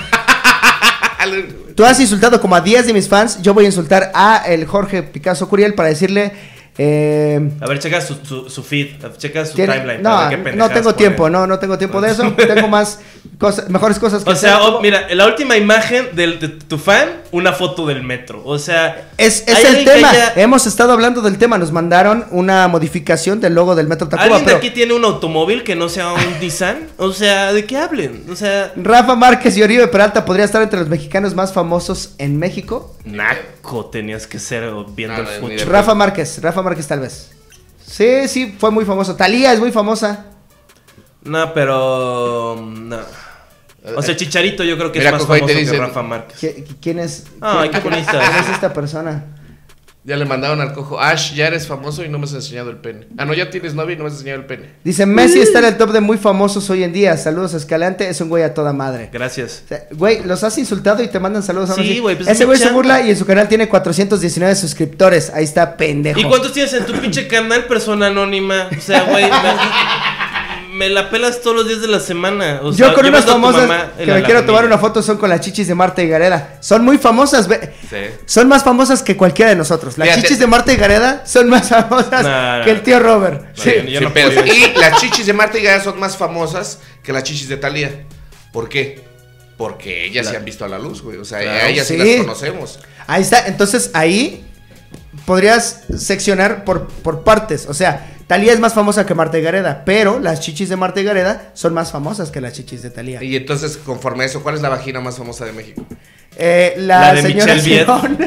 Tú has insultado como a diez de mis fans, yo voy a insultar a el Jorge Picasso Curiel para decirle... Eh, A ver, checa su, su, su feed, checa su tiene- timeline. no, para ver qué no pendejadas tengo pone. tiempo, no, no tengo tiempo de eso. Tengo más cosas, mejores cosas que O sea, hacer. oh, mira, la última imagen del, de tu fan, una foto del metro. O sea, Es, es ¿hay el alguien que tema. haya- Hemos estado hablando del tema. Nos mandaron una modificación del logo del Metro Tacuba. ¿Alguien de Pero aquí tiene un automóvil que no sea un Nissan? O sea, ¿de qué hablen? O sea, Rafa Márquez y Oribe Peralta podría estar entre los mexicanos más famosos en México. naco tenías que ser viendo No, el no, fútbol. ni de- Rafa Márquez, Rafa Márquez tal vez. Sí, sí, fue muy famoso. Talía es muy famosa. No, pero no. O sea, Chicharito yo creo que Mira, es más Coco, ahí te famoso que dicen- Rafa Márquez. ¿Qui- ¿Quién es? Ay, quién- qué bonita. ¿Quién es esta persona? Ya le mandaron al cojo. Ash, ya eres famoso y no me has enseñado el pene. Ah, no, ya tienes novia y no me has enseñado el pene. Dice, Messi está en el top de muy famosos hoy en día. Saludos a Escalante, es un güey a toda madre. Gracias. O sea, güey, los has insultado y te mandan saludos. Sí, aún así. güey, pues es Ese mi güey se chamba. burla y en su canal tiene cuatrocientos diecinueve suscriptores. Ahí está, pendejo. ¿Y cuántos tienes en tu pinche canal, persona anónima? O sea, güey, me, me la pelas todos los días de la semana. O sea, Yo con unas viendo a tu famosas mamá en que la me quiero tomar lagunilla. una foto son con las chichis de Marta y Gareda. Son muy famosas, ve- Sí. son más famosas que cualquiera de nosotros. Las Fíjate. chichis de Marta y Gareda son más famosas Nah, que el tío Robert. No, Sí. yo- yo Sin no pedos. podría. Y las chichis de Marta y Gareda son más famosas que las chichis de Talía. ¿Por qué? Porque ellas La- se han visto a la luz, güey. O sea, Claro, a ellas sí. sí. las conocemos. Ahí está, entonces ahí podrías seccionar por, por partes. O sea, Talía es más famosa que Marta y Gareda, pero las chichis de Marta y Gareda son más famosas que las chichis de Talía. Y entonces, conforme a eso, ¿cuál es la vagina más famosa de México? Eh, la, La de señora Michelle Viet. Simón.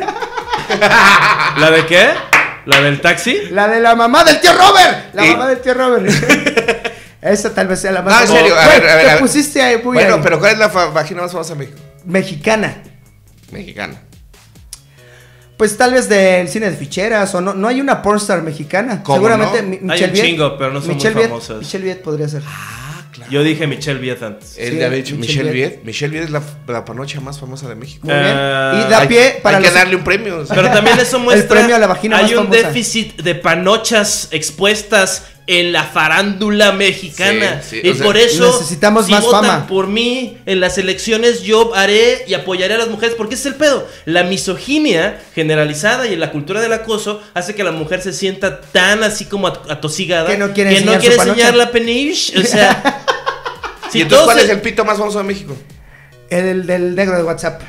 ¿La de qué? ¿La del taxi? La de la mamá del tío Robert. La Y- mamá del tío Robert. Esa tal vez sea la más No, en famosa. serio, a Güey, ver, a ver, te a ver. pusiste ahí muy Bueno, ahí. pero ¿cuál es la fa- vagina más famosa de México? Mexicana. Mexicana. Pues tal vez del cine de ficheras o no. No hay una pornstar mexicana. ¿Cómo Seguramente no? Mi- Hay Michelle un Viet. chingo, pero no son muy Michelle Viet- famosas. Michelle Viet podría ser. Yo dije Michelle Viet antes. Él Sí, le había dicho Michelle Michelle Viet. Viet. Michelle Viet es la, la panocha más famosa de México. Muy bien. Ah, Y da Hay- pie para hay los- que darle un premio. o sea. Pero también eso muestra premio a la vagina hay más un famosa. déficit de panochas expuestas en la farándula mexicana. Sí, sí, y o sea, por eso, necesitamos si más votan fama. por mí en las elecciones, yo haré y apoyaré a las mujeres. Porque ese es el pedo. La misoginia generalizada y la cultura del acoso hace que la mujer se sienta tan así como at- atosigada Que no quiere que enseñar no quiere su panocha. enseñar la peniche. O sea, ¿Y si entonces todos cuál se- es el pito más famoso de México? El del negro de WhatsApp.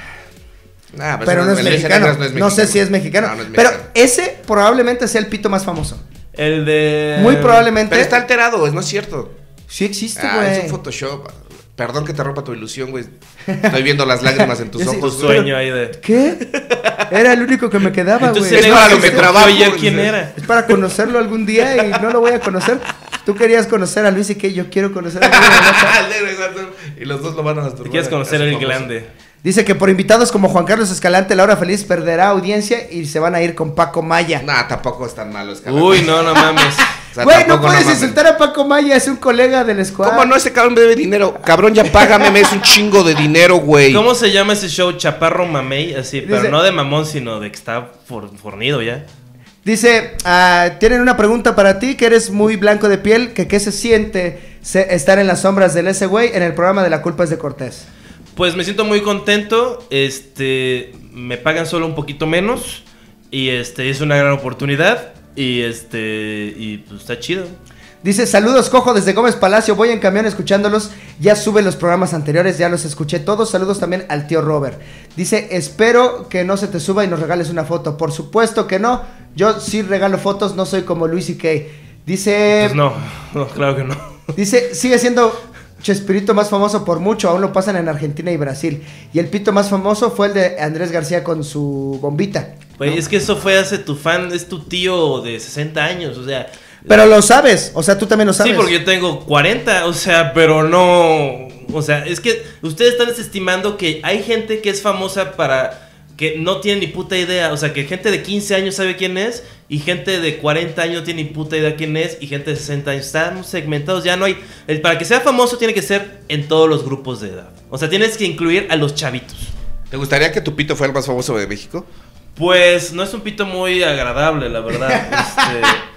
Nah, pues Pero no es el de ese mexicano. negro No sé si es mexicano. No, no es Pero mexicano. ese probablemente sea el pito más famoso. el de Muy probablemente. Pero está alterado, no es cierto. Sí existe, Ah, güey. es un Photoshop. Perdón que te rompa tu ilusión, güey. Estoy viendo las lágrimas en tus Yo sí- tu ojos. sueño ahí de. ¿Qué? Era el único que me quedaba, Entonces güey. es el para negro lo que se trabajo, oye güey. quién era. Es para conocerlo algún día y no lo voy a conocer. Tú querías conocer a Luis y que yo quiero conocer a Luis. El negro de WhatsApp. Y los dos lo van a masturbar. Si quieres conocer a su el famoso. glande. Dice que por invitados como Juan Carlos Escalante, La Hora Feliz perderá audiencia y se van a ir con Paco Maya. Nah, tampoco es tan malo. Escalante. Uy, no, no mames. O sea, Güey, no tampoco puedes mames. insultar a Paco Maya, es un colega del squad. ¿Cómo no? Ese cabrón me debe dinero. Cabrón, ya págame, me es un chingo de dinero, güey. ¿Cómo se llama ese show? Chaparro Mamey, así, pero Dice- no de mamón, sino de que está for- fornido ya. Dice, ah, tienen una pregunta para ti, que eres muy blanco de piel, que qué se siente se- estar en las sombras del ese güey en el programa de La Culpa es de Cortés. Pues me siento muy contento, este, me pagan solo un poquito menos y este es una gran oportunidad y este y pues está chido. Dice, saludos Cojo desde Gómez Palacio, voy en camión escuchándolos, ya sube los programas anteriores, ya los escuché todos, saludos también al tío Robert. Dice, espero que no se te suba y nos regales una foto, por supuesto que no, yo sí regalo fotos, no soy como Luis y Kay. Dice, Pues no, no, claro que no. dice, sigue siendo Chespirito más famoso por mucho, aún lo pasan en Argentina y Brasil, y el pito más famoso fue el de Andrés García con su bombita. Güey, es que eso fue hace tu fan, es tu tío de sesenta años, o sea. Pero lo sabes, o sea, tú también lo sabes. Sí, porque yo tengo cuarenta, o sea, pero no. O sea, es que ustedes están desestimando que hay gente que es famosa para. Que no tiene ni puta idea. O sea, que gente de quince años sabe quién es. Y gente de cuarenta años no tiene ni puta idea quién es. Y gente de sesenta años. Están segmentados, ya no hay. El, para que sea famoso tiene que ser en todos los grupos de edad. O sea, tienes que incluir a los chavitos. ¿Te gustaría que tu pito fuera el más famoso de México? Pues no es un pito muy agradable, la verdad. Este,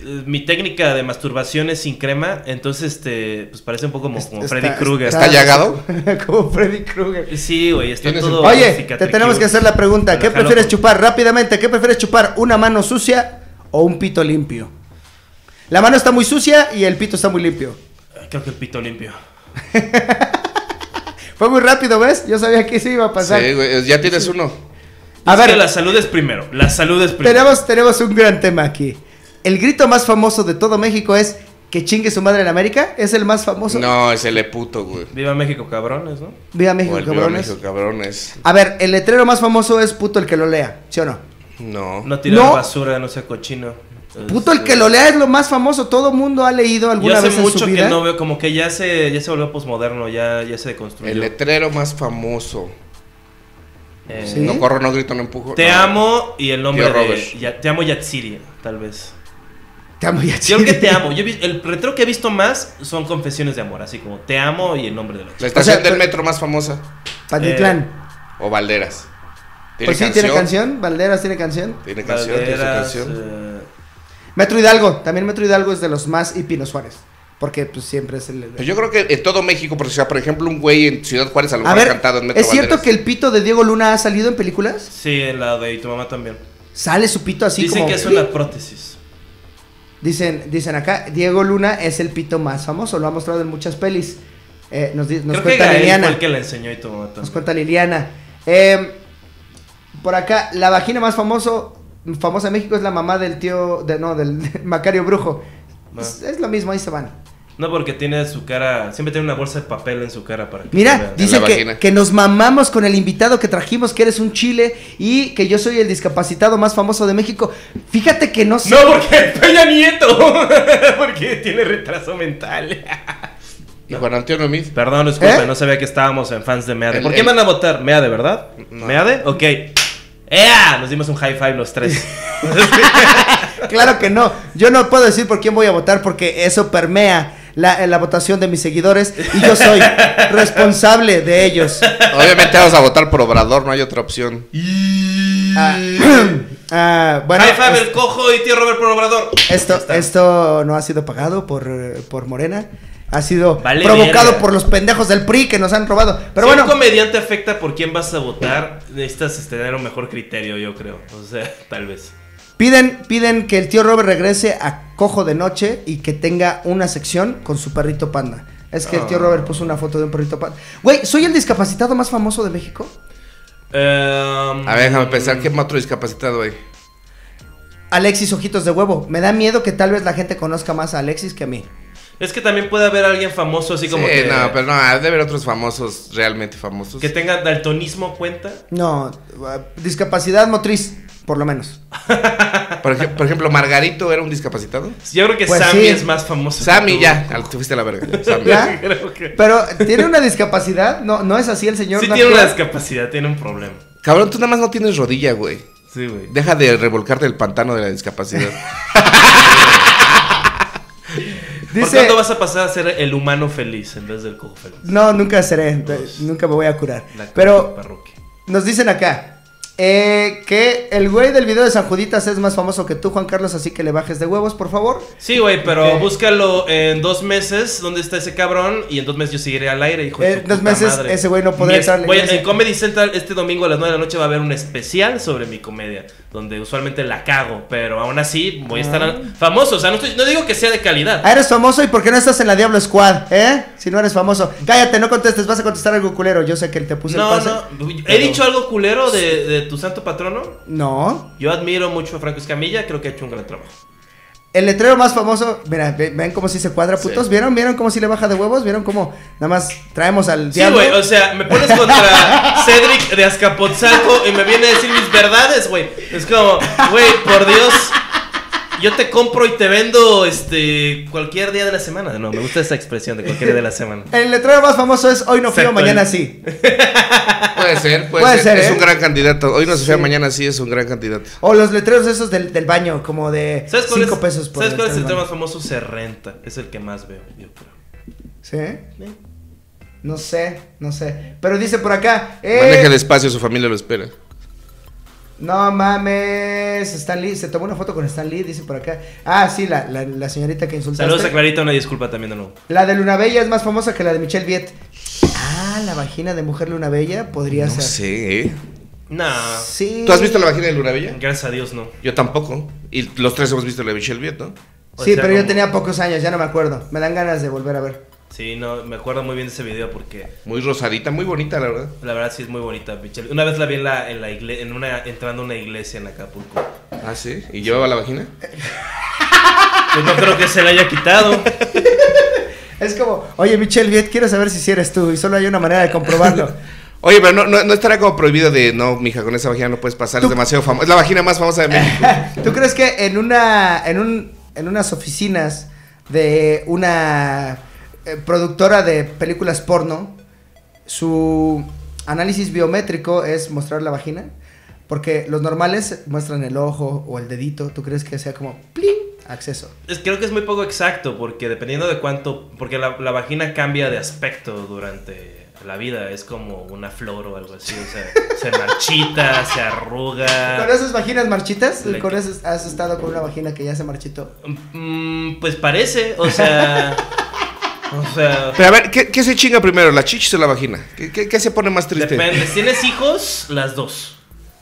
eh, mi técnica de masturbación es sin crema, entonces este pues parece un poco como, como Está- Freddy Krueger. ¿Está llagado? Como Freddy Krueger. Sí, güey, está Tienes todo. el- Oye, te cicatricure. tenemos que hacer la pregunta. ¿Qué Ojalá prefieres con- chupar? Rápidamente, ¿qué prefieres chupar? ¿Una mano sucia o un pito limpio? La mano está muy sucia y el pito está muy limpio. Creo que el pito limpio. Fue muy rápido, ¿ves? Yo sabía que sí iba a pasar. Sí, güey, ya tienes uno. A Es ver, que la salud es primero. La salud es primero. tenemos, tenemos un gran tema aquí. El grito más famoso de todo México es que chingue su madre en América. ¿Es el más famoso? No, es el E puto, güey. Viva México, cabrones, ¿no? Viva O México, el Viva cabrones. México, cabrones. A ver, el letrero más famoso es puto el que lo lea, ¿sí o no? No. No tirar No. basura, no sea cochino. Puto el Este, que lo lea es lo más famoso. Todo mundo ha leído Yo alguna hace vez en mucho su que vida. no veo, como que ya se, ya se volvió posmoderno, ya, ya se deconstruyó. El letrero más famoso. Eh, Sí. No corro, no grito, no empujo. Te no. amo y el nombre Tío de... Robert. Ya- te amo Yatsiria, tal vez. Te amo, ya, Yo creo que te amo. Yo vi- el retro que he visto más son confesiones de amor, así como te amo y el nombre de la La chica. estación O sea, del pero- metro más famosa. Pantitlán. O Valderas. Pues sí, tiene canción. Valderas tiene canción. Tiene canción, tiene su Valderas, canción. eh, Metro Hidalgo. También Metro Hidalgo es de los más y Pino Suárez. Porque pues siempre es el... Pues yo creo que en todo México, porque, o sea, por ejemplo, un güey en Ciudad Juárez a lo A mejor ha ver, cantado en Metro ¿es cierto Valderas. que el pito de Diego Luna ha salido en películas? sí, en la de y tu mamá también. Sale su pito así Dicen como... que es una prótesis. Dicen, dicen acá, Diego Luna es el pito más famoso. Lo ha mostrado en muchas pelis. Eh, nos di- nos Creo que cuenta Gael fue Liliana. el que la enseñó y tu mamá Nos también. cuenta Liliana. Eh, por acá, la vagina más famoso, famosa en México es la mamá del tío, de, no, del Macario Brujo. Ah. Es, es lo mismo, ahí se van. No, porque tiene su cara, siempre tiene una bolsa de papel en su cara para que se Mira, vea. dice la que, vagina. que nos mamamos con el invitado que trajimos, que eres un chile y que yo soy el discapacitado más famoso de México. Fíjate que no sé. No, porque Peña Nieto. Porque tiene retraso mental. Y Juan Antonio Mid. Perdón, disculpe, ¿Eh? no sabía que estábamos en fans de Meade. El- ¿Por qué el- van a votar? ¿Meade, verdad? No. ¿Meade? Ok. ¡Ea! Nos dimos un high five los tres. Claro que no. Yo no puedo decir por quién voy a votar porque eso permea la, la votación de mis seguidores y yo soy responsable de ellos. Obviamente vamos a votar por Obrador, no hay otra opción. Ah, ah, bueno, high five es- el cojo y tío Robert por Obrador. esto, Ahí está. esto no ha sido pagado por, eh, por Morena. Ha sido Vale provocado verga. por los pendejos del P R I que nos han robado. Pero si bueno, un comediante afecta por quién vas a votar, necesitas este, tener un mejor criterio, yo creo. O sea, tal vez. piden, piden que el tío Robert regrese a Cojo de Noche y que tenga una sección con su perrito panda. Es que el tío Ah. Robert puso una foto de un perrito panda. Güey, ¿soy el discapacitado más famoso de México? Em, A ver, déjame pensar, ¿qué otro discapacitado hay? Alexis Ojitos de Huevo. Me da miedo que tal vez la gente conozca más a Alexis que a mí. Es que también puede haber alguien famoso así como Sí, que, no, pero no, debe haber otros famosos, realmente famosos. que tenga daltonismo cuenta. No, uh, discapacidad motriz, por lo menos. Por, ej- por ejemplo, Margarito era un discapacitado. Yo creo que Pues Sammy sí. es más famoso. que Sammy, tú. ya, al- te fuiste a la verga. Sammy. ¿Ya? Creo que- Pero tiene una discapacidad, no, no es así el señor. Sí no tiene actúa? una discapacidad, tiene un problema. Cabrón, tú nada más no tienes rodilla, güey. Sí, güey. Deja de revolcarte el pantano de la discapacidad. ¿Por Dice, cuándo vas a pasar a ser el humano feliz en vez del cojo feliz? no, nunca seré, de- nunca me voy a curar. La Pero parroquia. nos dicen acá eh, que el güey del video de San Juditas es más famoso que tú, Juan Carlos, así que le bajes de huevos, por favor. Sí, güey, pero Ok. búscalo en dos meses. ¿Dónde está ese cabrón? Y en dos meses yo seguiré al aire, hijo de En tu dos puta meses madre. ese güey no podrá Mi es- entrar a la voy a- iglesia. En Comedy Central este domingo a las nueve de la noche va a haber un especial sobre mi comedia. Donde usualmente la cago. Pero aún así voy a estar Ah. famoso. O sea, no, estoy- no digo que sea de calidad. Ah, eres famoso y ¿por qué no estás en la Diablo Squad? ¿Eh? Si no eres famoso. Cállate, no contestes, vas a contestar algo culero. Yo sé que te puse No, el pase. no. ¿He pero- dicho algo culero de, de tu santo patrono? No. Yo admiro mucho a Franco Escamilla. Creo que ha hecho un gran trabajo. El letrero más famoso, mira, ve- ven cómo si se cuadra, Sí. putos. ¿Vieron? ¿Vieron cómo si le baja de huevos? ¿Vieron cómo nada más traemos al Sí, diablo? güey, o sea, me pones contra Cedric de Azcapotzalco y me viene a decir mis verdades, güey. Es como, güey, por Dios, yo te compro y te vendo este cualquier día de la semana. No, me gusta esa expresión de cualquier día de la semana. El letrero más famoso es hoy no fío, Exacto. mañana sí. Puede ser, puede, Puede ser. ser, Es ¿eh? un gran candidato. Hoy no se fue, Sí. mañana sí es un gran candidato. O los letreros esos del, del baño, como de ¿Sabes cuál cinco es, pesos por ¿sabes cuál es el letrero tema del más famoso? Se renta. Es el que más veo, yo creo. baño. ¿Sí? No sé, no sé. Pero dice por acá, eh, Maneje despacio, su familia lo espera. no mames. es Stan Lee. Se tomó una foto con Stan Lee, dice por acá. Ah, sí, la, la, la señorita que insultaste. Saludos a Clarita, una disculpa también de nuevo. La de Luna Bella es más famosa que la de Michelle Viet. Ah, la vagina de Mujer Luna Bella podría No ser. sé, ¿eh? Nah. Sí. ¿Tú has visto la vagina de Luna Bella? Gracias a Dios, no. Yo tampoco. Y los tres hemos visto la de Michelle Viet, ¿no? O Sí, sea, pero yo como- tenía pocos años, ya no me acuerdo. Me dan ganas de volver a ver. Sí, no, me acuerdo muy bien de ese video porque Muy rosadita, muy bonita, la verdad. la verdad sí es muy bonita, Michelle. Una vez la vi en la, en la igle- en una, entrando a una iglesia en Acapulco. Ah, sí. ¿Y llevaba la vagina? Pues no creo que se la haya quitado. Es como, oye Michelle Viet, quiero saber si sí eres tú y solo hay una manera de comprobarlo. Oye, pero no, no, no estará como prohibido de, no, mija, con esa vagina no puedes pasar, ¿Tú? es demasiado famosa. Es la vagina más famosa de México. ¿Tú crees que en una en un en unas oficinas de una eh, productora de películas porno su análisis biométrico es mostrar la vagina? Porque los normales muestran el ojo o el dedito. ¿Tú crees que sea como ¡plin! Acceso? Es, creo que es muy poco exacto porque dependiendo de cuánto, porque la, la vagina cambia de aspecto durante la vida, es como una flor o algo así, o sea, se marchita, se arruga. ¿Conoces vaginas marchitas? Le- ¿Conoces, has estado con una vagina que ya se marchitó? Mm, pues parece, o sea, o sea, Pero a ver, ¿qué, qué se chinga primero, la chichis o la vagina? ¿Qué, qué, qué se pone más triste? depende. Si tienes hijos, las dos.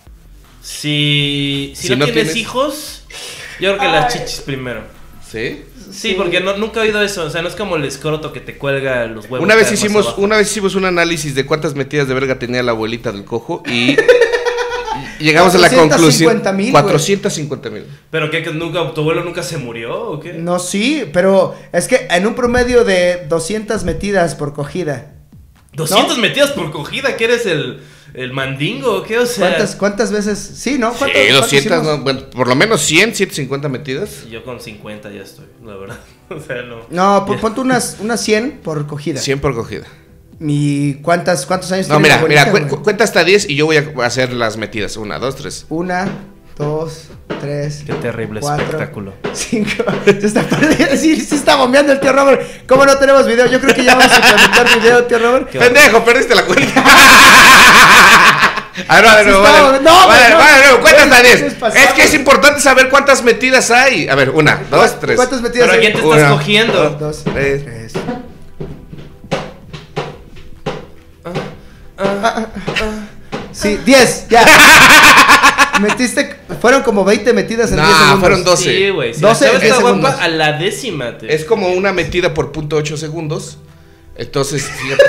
Si, si, Si no, no tienes, tienes- hijos, yo creo que las chichis primero. ¿Sí? Sí, porque no, nunca he oído eso, o sea, no es como el escroto que te cuelga los huevos. Una vez cada más hicimos, abajo. una vez hicimos un análisis de cuántas metidas de verga tenía la abuelita del cojo y llegamos a la conclusión cuatrocientos cincuenta mil, güey. cuatrocientos cincuenta mil. ¿Pero qué? ¿Que nunca, tu abuelo nunca se murió o qué? No, sí, pero es que en un promedio de doscientas metidas por cogida. ¿doscientas ¿No? metidas por cogida? ¿Que eres el, el mandingo o qué? O sea, ¿Cuántas, ¿Cuántas veces? Sí, ¿no? ¿Cuántas, Sí, cuántas doscientos, hicimos? no, bueno, por lo menos cien, ciento cincuenta metidas. yo con cincuenta ya estoy, la verdad. O sea, no. No, pon- Ya. ponte unas, unas cien por cogida. cien por cogida. ¿Y cuántas, cuántos años No, tiene mira, tu mira, abuelita, cu- güey? cuenta hasta diez y yo voy a hacer las metidas. Una, dos, tres. Una, dos, tres. Qué terrible cuatro, espectáculo. Cinco. Se está perdiendo. Sí, se está bombeando el tío Robert. ¿Cómo no tenemos video? Yo creo que ya vamos a implementar video, tío Robert. Qué Pendejo, perdiste la cuenta. A ver, a ver, Sí no, estaba- vale, no, vale, güey, no. vale, no, cuenta hasta Güey, diez. es pasado. Es que es importante saber cuántas metidas hay. A ver, una, dos, tres. ¿Cuántas metidas ¿Pero a hay? quién te estás Una, cogiendo? Dos, tres. tres. Sí, diez, ya. Metiste, fueron como veinte metidas en No, diez segundos. fueron doce. Sí, güey. Si doce la chava está segundos. guapa a la décima. Te... Es como una metida por punto ocho segundos. Entonces, fíjate.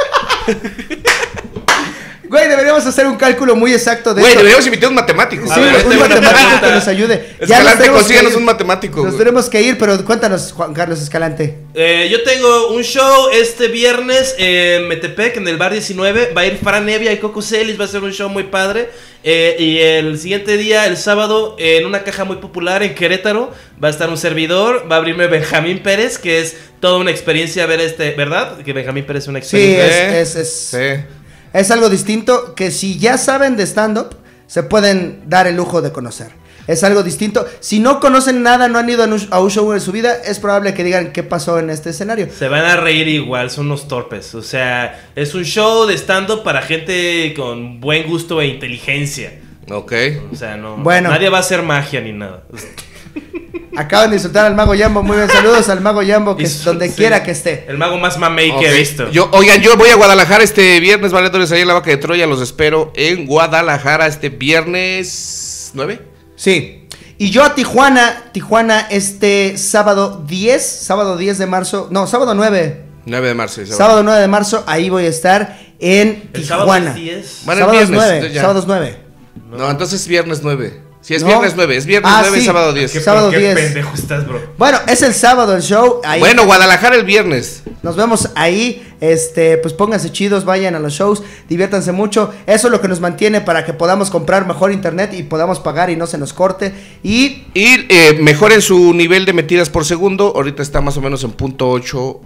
Güey, deberíamos hacer un cálculo muy exacto de Güey, esto. deberíamos invitar a un matemático. Sí, A ver, un tengo una matemático pregunta. que nos ayude. Ya nos Escalante, tenemos consíganos que ir. un matemático. Nos güey. tenemos que ir, pero cuéntanos, Juan Carlos Escalante. Eh, yo tengo un show este viernes en Metepec, en el bar diecinueve. Va a ir Fran Evia y Coco Celis. Va a ser un show muy padre. Eh, y el siguiente día, el sábado, en una caja muy popular en Querétaro, va a estar un servidor. Va a abrirme Benjamín Pérez, que es toda una experiencia ver este. ¿Verdad? Que Benjamín Pérez es una Sí, experiencia. es, es, es, Sí. es algo distinto que si ya saben de stand-up, se pueden dar el lujo de conocer. Es algo distinto. Si no conocen nada, no han ido a un, a un show en su vida, es probable que digan qué pasó en este escenario. Se van a reír igual, son unos torpes. O sea, es un show de stand-up para gente con buen gusto e inteligencia. Ok. O sea, no. Bueno. Nadie va a hacer magia ni nada. Acaban de insultar al Mago Yambo. Muy bien, saludos al Mago Yambo, que Y es su- donde sí. quiera que esté. El mago más mamey Ok. que he visto. Yo, oigan, yo voy a Guadalajara este viernes, valedores, ahí en la Vaca de Troya. Los espero en Guadalajara este viernes nueve. Sí. Y yo a Tijuana, Tijuana este sábado diez, sábado diez de marzo, no, sábado nueve, nueve de marzo. sí, sábado nueve de marzo, ahí voy a estar en El sábado Tijuana. es diez. Bueno, el Sábados viernes, nueve, ya. sábados nueve. No, entonces es viernes nueve. Sí, es No. viernes nueve. Es viernes Ah, nueve y sí. sábado diez. ¿Qué, sábado pero qué diez. pendejo estás, bro? Bueno, es el sábado el show. Ahí Bueno, Guadalajara el viernes. nos vemos ahí. Este, pues pónganse chidos, vayan a los shows, diviértanse mucho. Eso es lo que nos mantiene para que podamos comprar mejor internet y podamos pagar y no se nos corte. Y Y eh, mejoren su nivel de metidas por segundo. Ahorita está más o menos en punto ocho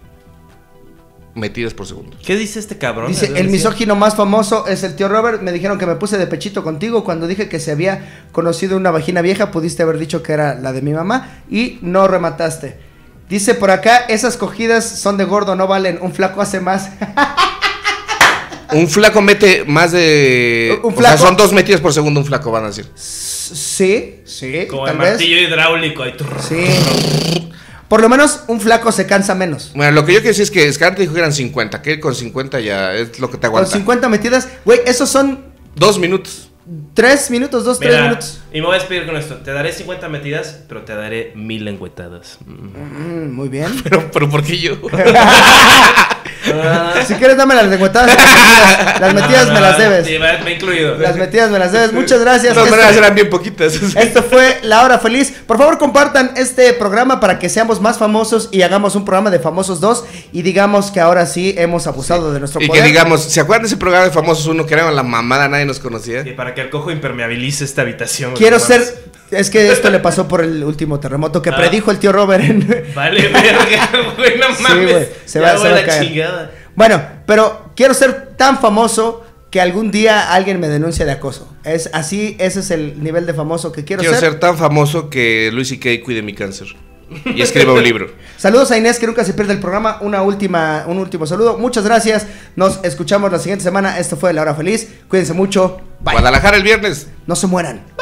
metidas por segundo. ¿Qué dice este cabrón? dice, ¿De dónde el es? misógino más famoso es el tío Robert. Me dijeron que me puse de pechito contigo cuando dije que se había conocido una vagina vieja. Pudiste haber dicho que era la de mi mamá y no remataste. Dice por acá, esas cogidas son de gordo, no valen. Un flaco hace más. Un flaco mete más de... Un O sea, flaco- son dos metidas por segundo un flaco, van a decir. Sí, sí, Como tal el vez. martillo hidráulico. Ahí. Sí. Por lo menos un flaco se cansa menos. Bueno, lo que yo quiero decir es que Scarlett dijo que eran cincuenta, que con cincuenta ya es lo que te Con aguanta. cincuenta metidas, güey, esos son Dos minutos. tres minutos, dos, Mira, tres minutos. y me voy a despedir con esto. Te daré cincuenta metidas, pero te daré mil lengüetadas. Mm. Mm, muy bien. Pero, pero ¿por qué yo? Ah, Si quieres, dame las lengüetadas. Las metidas, las metidas me las debes. Sí, me me he incluido. Las metidas me las debes. Muchas gracias. De todas Esto- maneras eran bien poquitas. Esto fue La Hora Feliz. Por favor, compartan este programa para que seamos más famosos y hagamos un programa de Famosos dos y digamos que ahora sí hemos abusado de nuestro Y poder. que digamos, ¿se acuerdan de ese programa de Famosos uno que era la mamada, nadie nos conocía? Y para que el cojo impermeabilice esta habitación. Quiero no mames. ser... Es que esto le pasó por el último terremoto que Ah. predijo el tío Robert en... Vale, verga, güey, no Sí, mames. güey, se Ya va- se voy va a a la caer. chingada. Bueno, pero quiero ser tan famoso que algún día alguien me denuncie de acoso. Es así, ese es el nivel de famoso que quiero, Quiero ser. ser tan famoso que Luis C K cuide mi cáncer y escriba un libro. Saludos a Inés, que nunca se pierde el programa. Una última, un último saludo. Muchas gracias. Nos escuchamos la siguiente semana. Esto fue La Hora Feliz. Cuídense mucho. Bye. Guadalajara el viernes. No se mueran.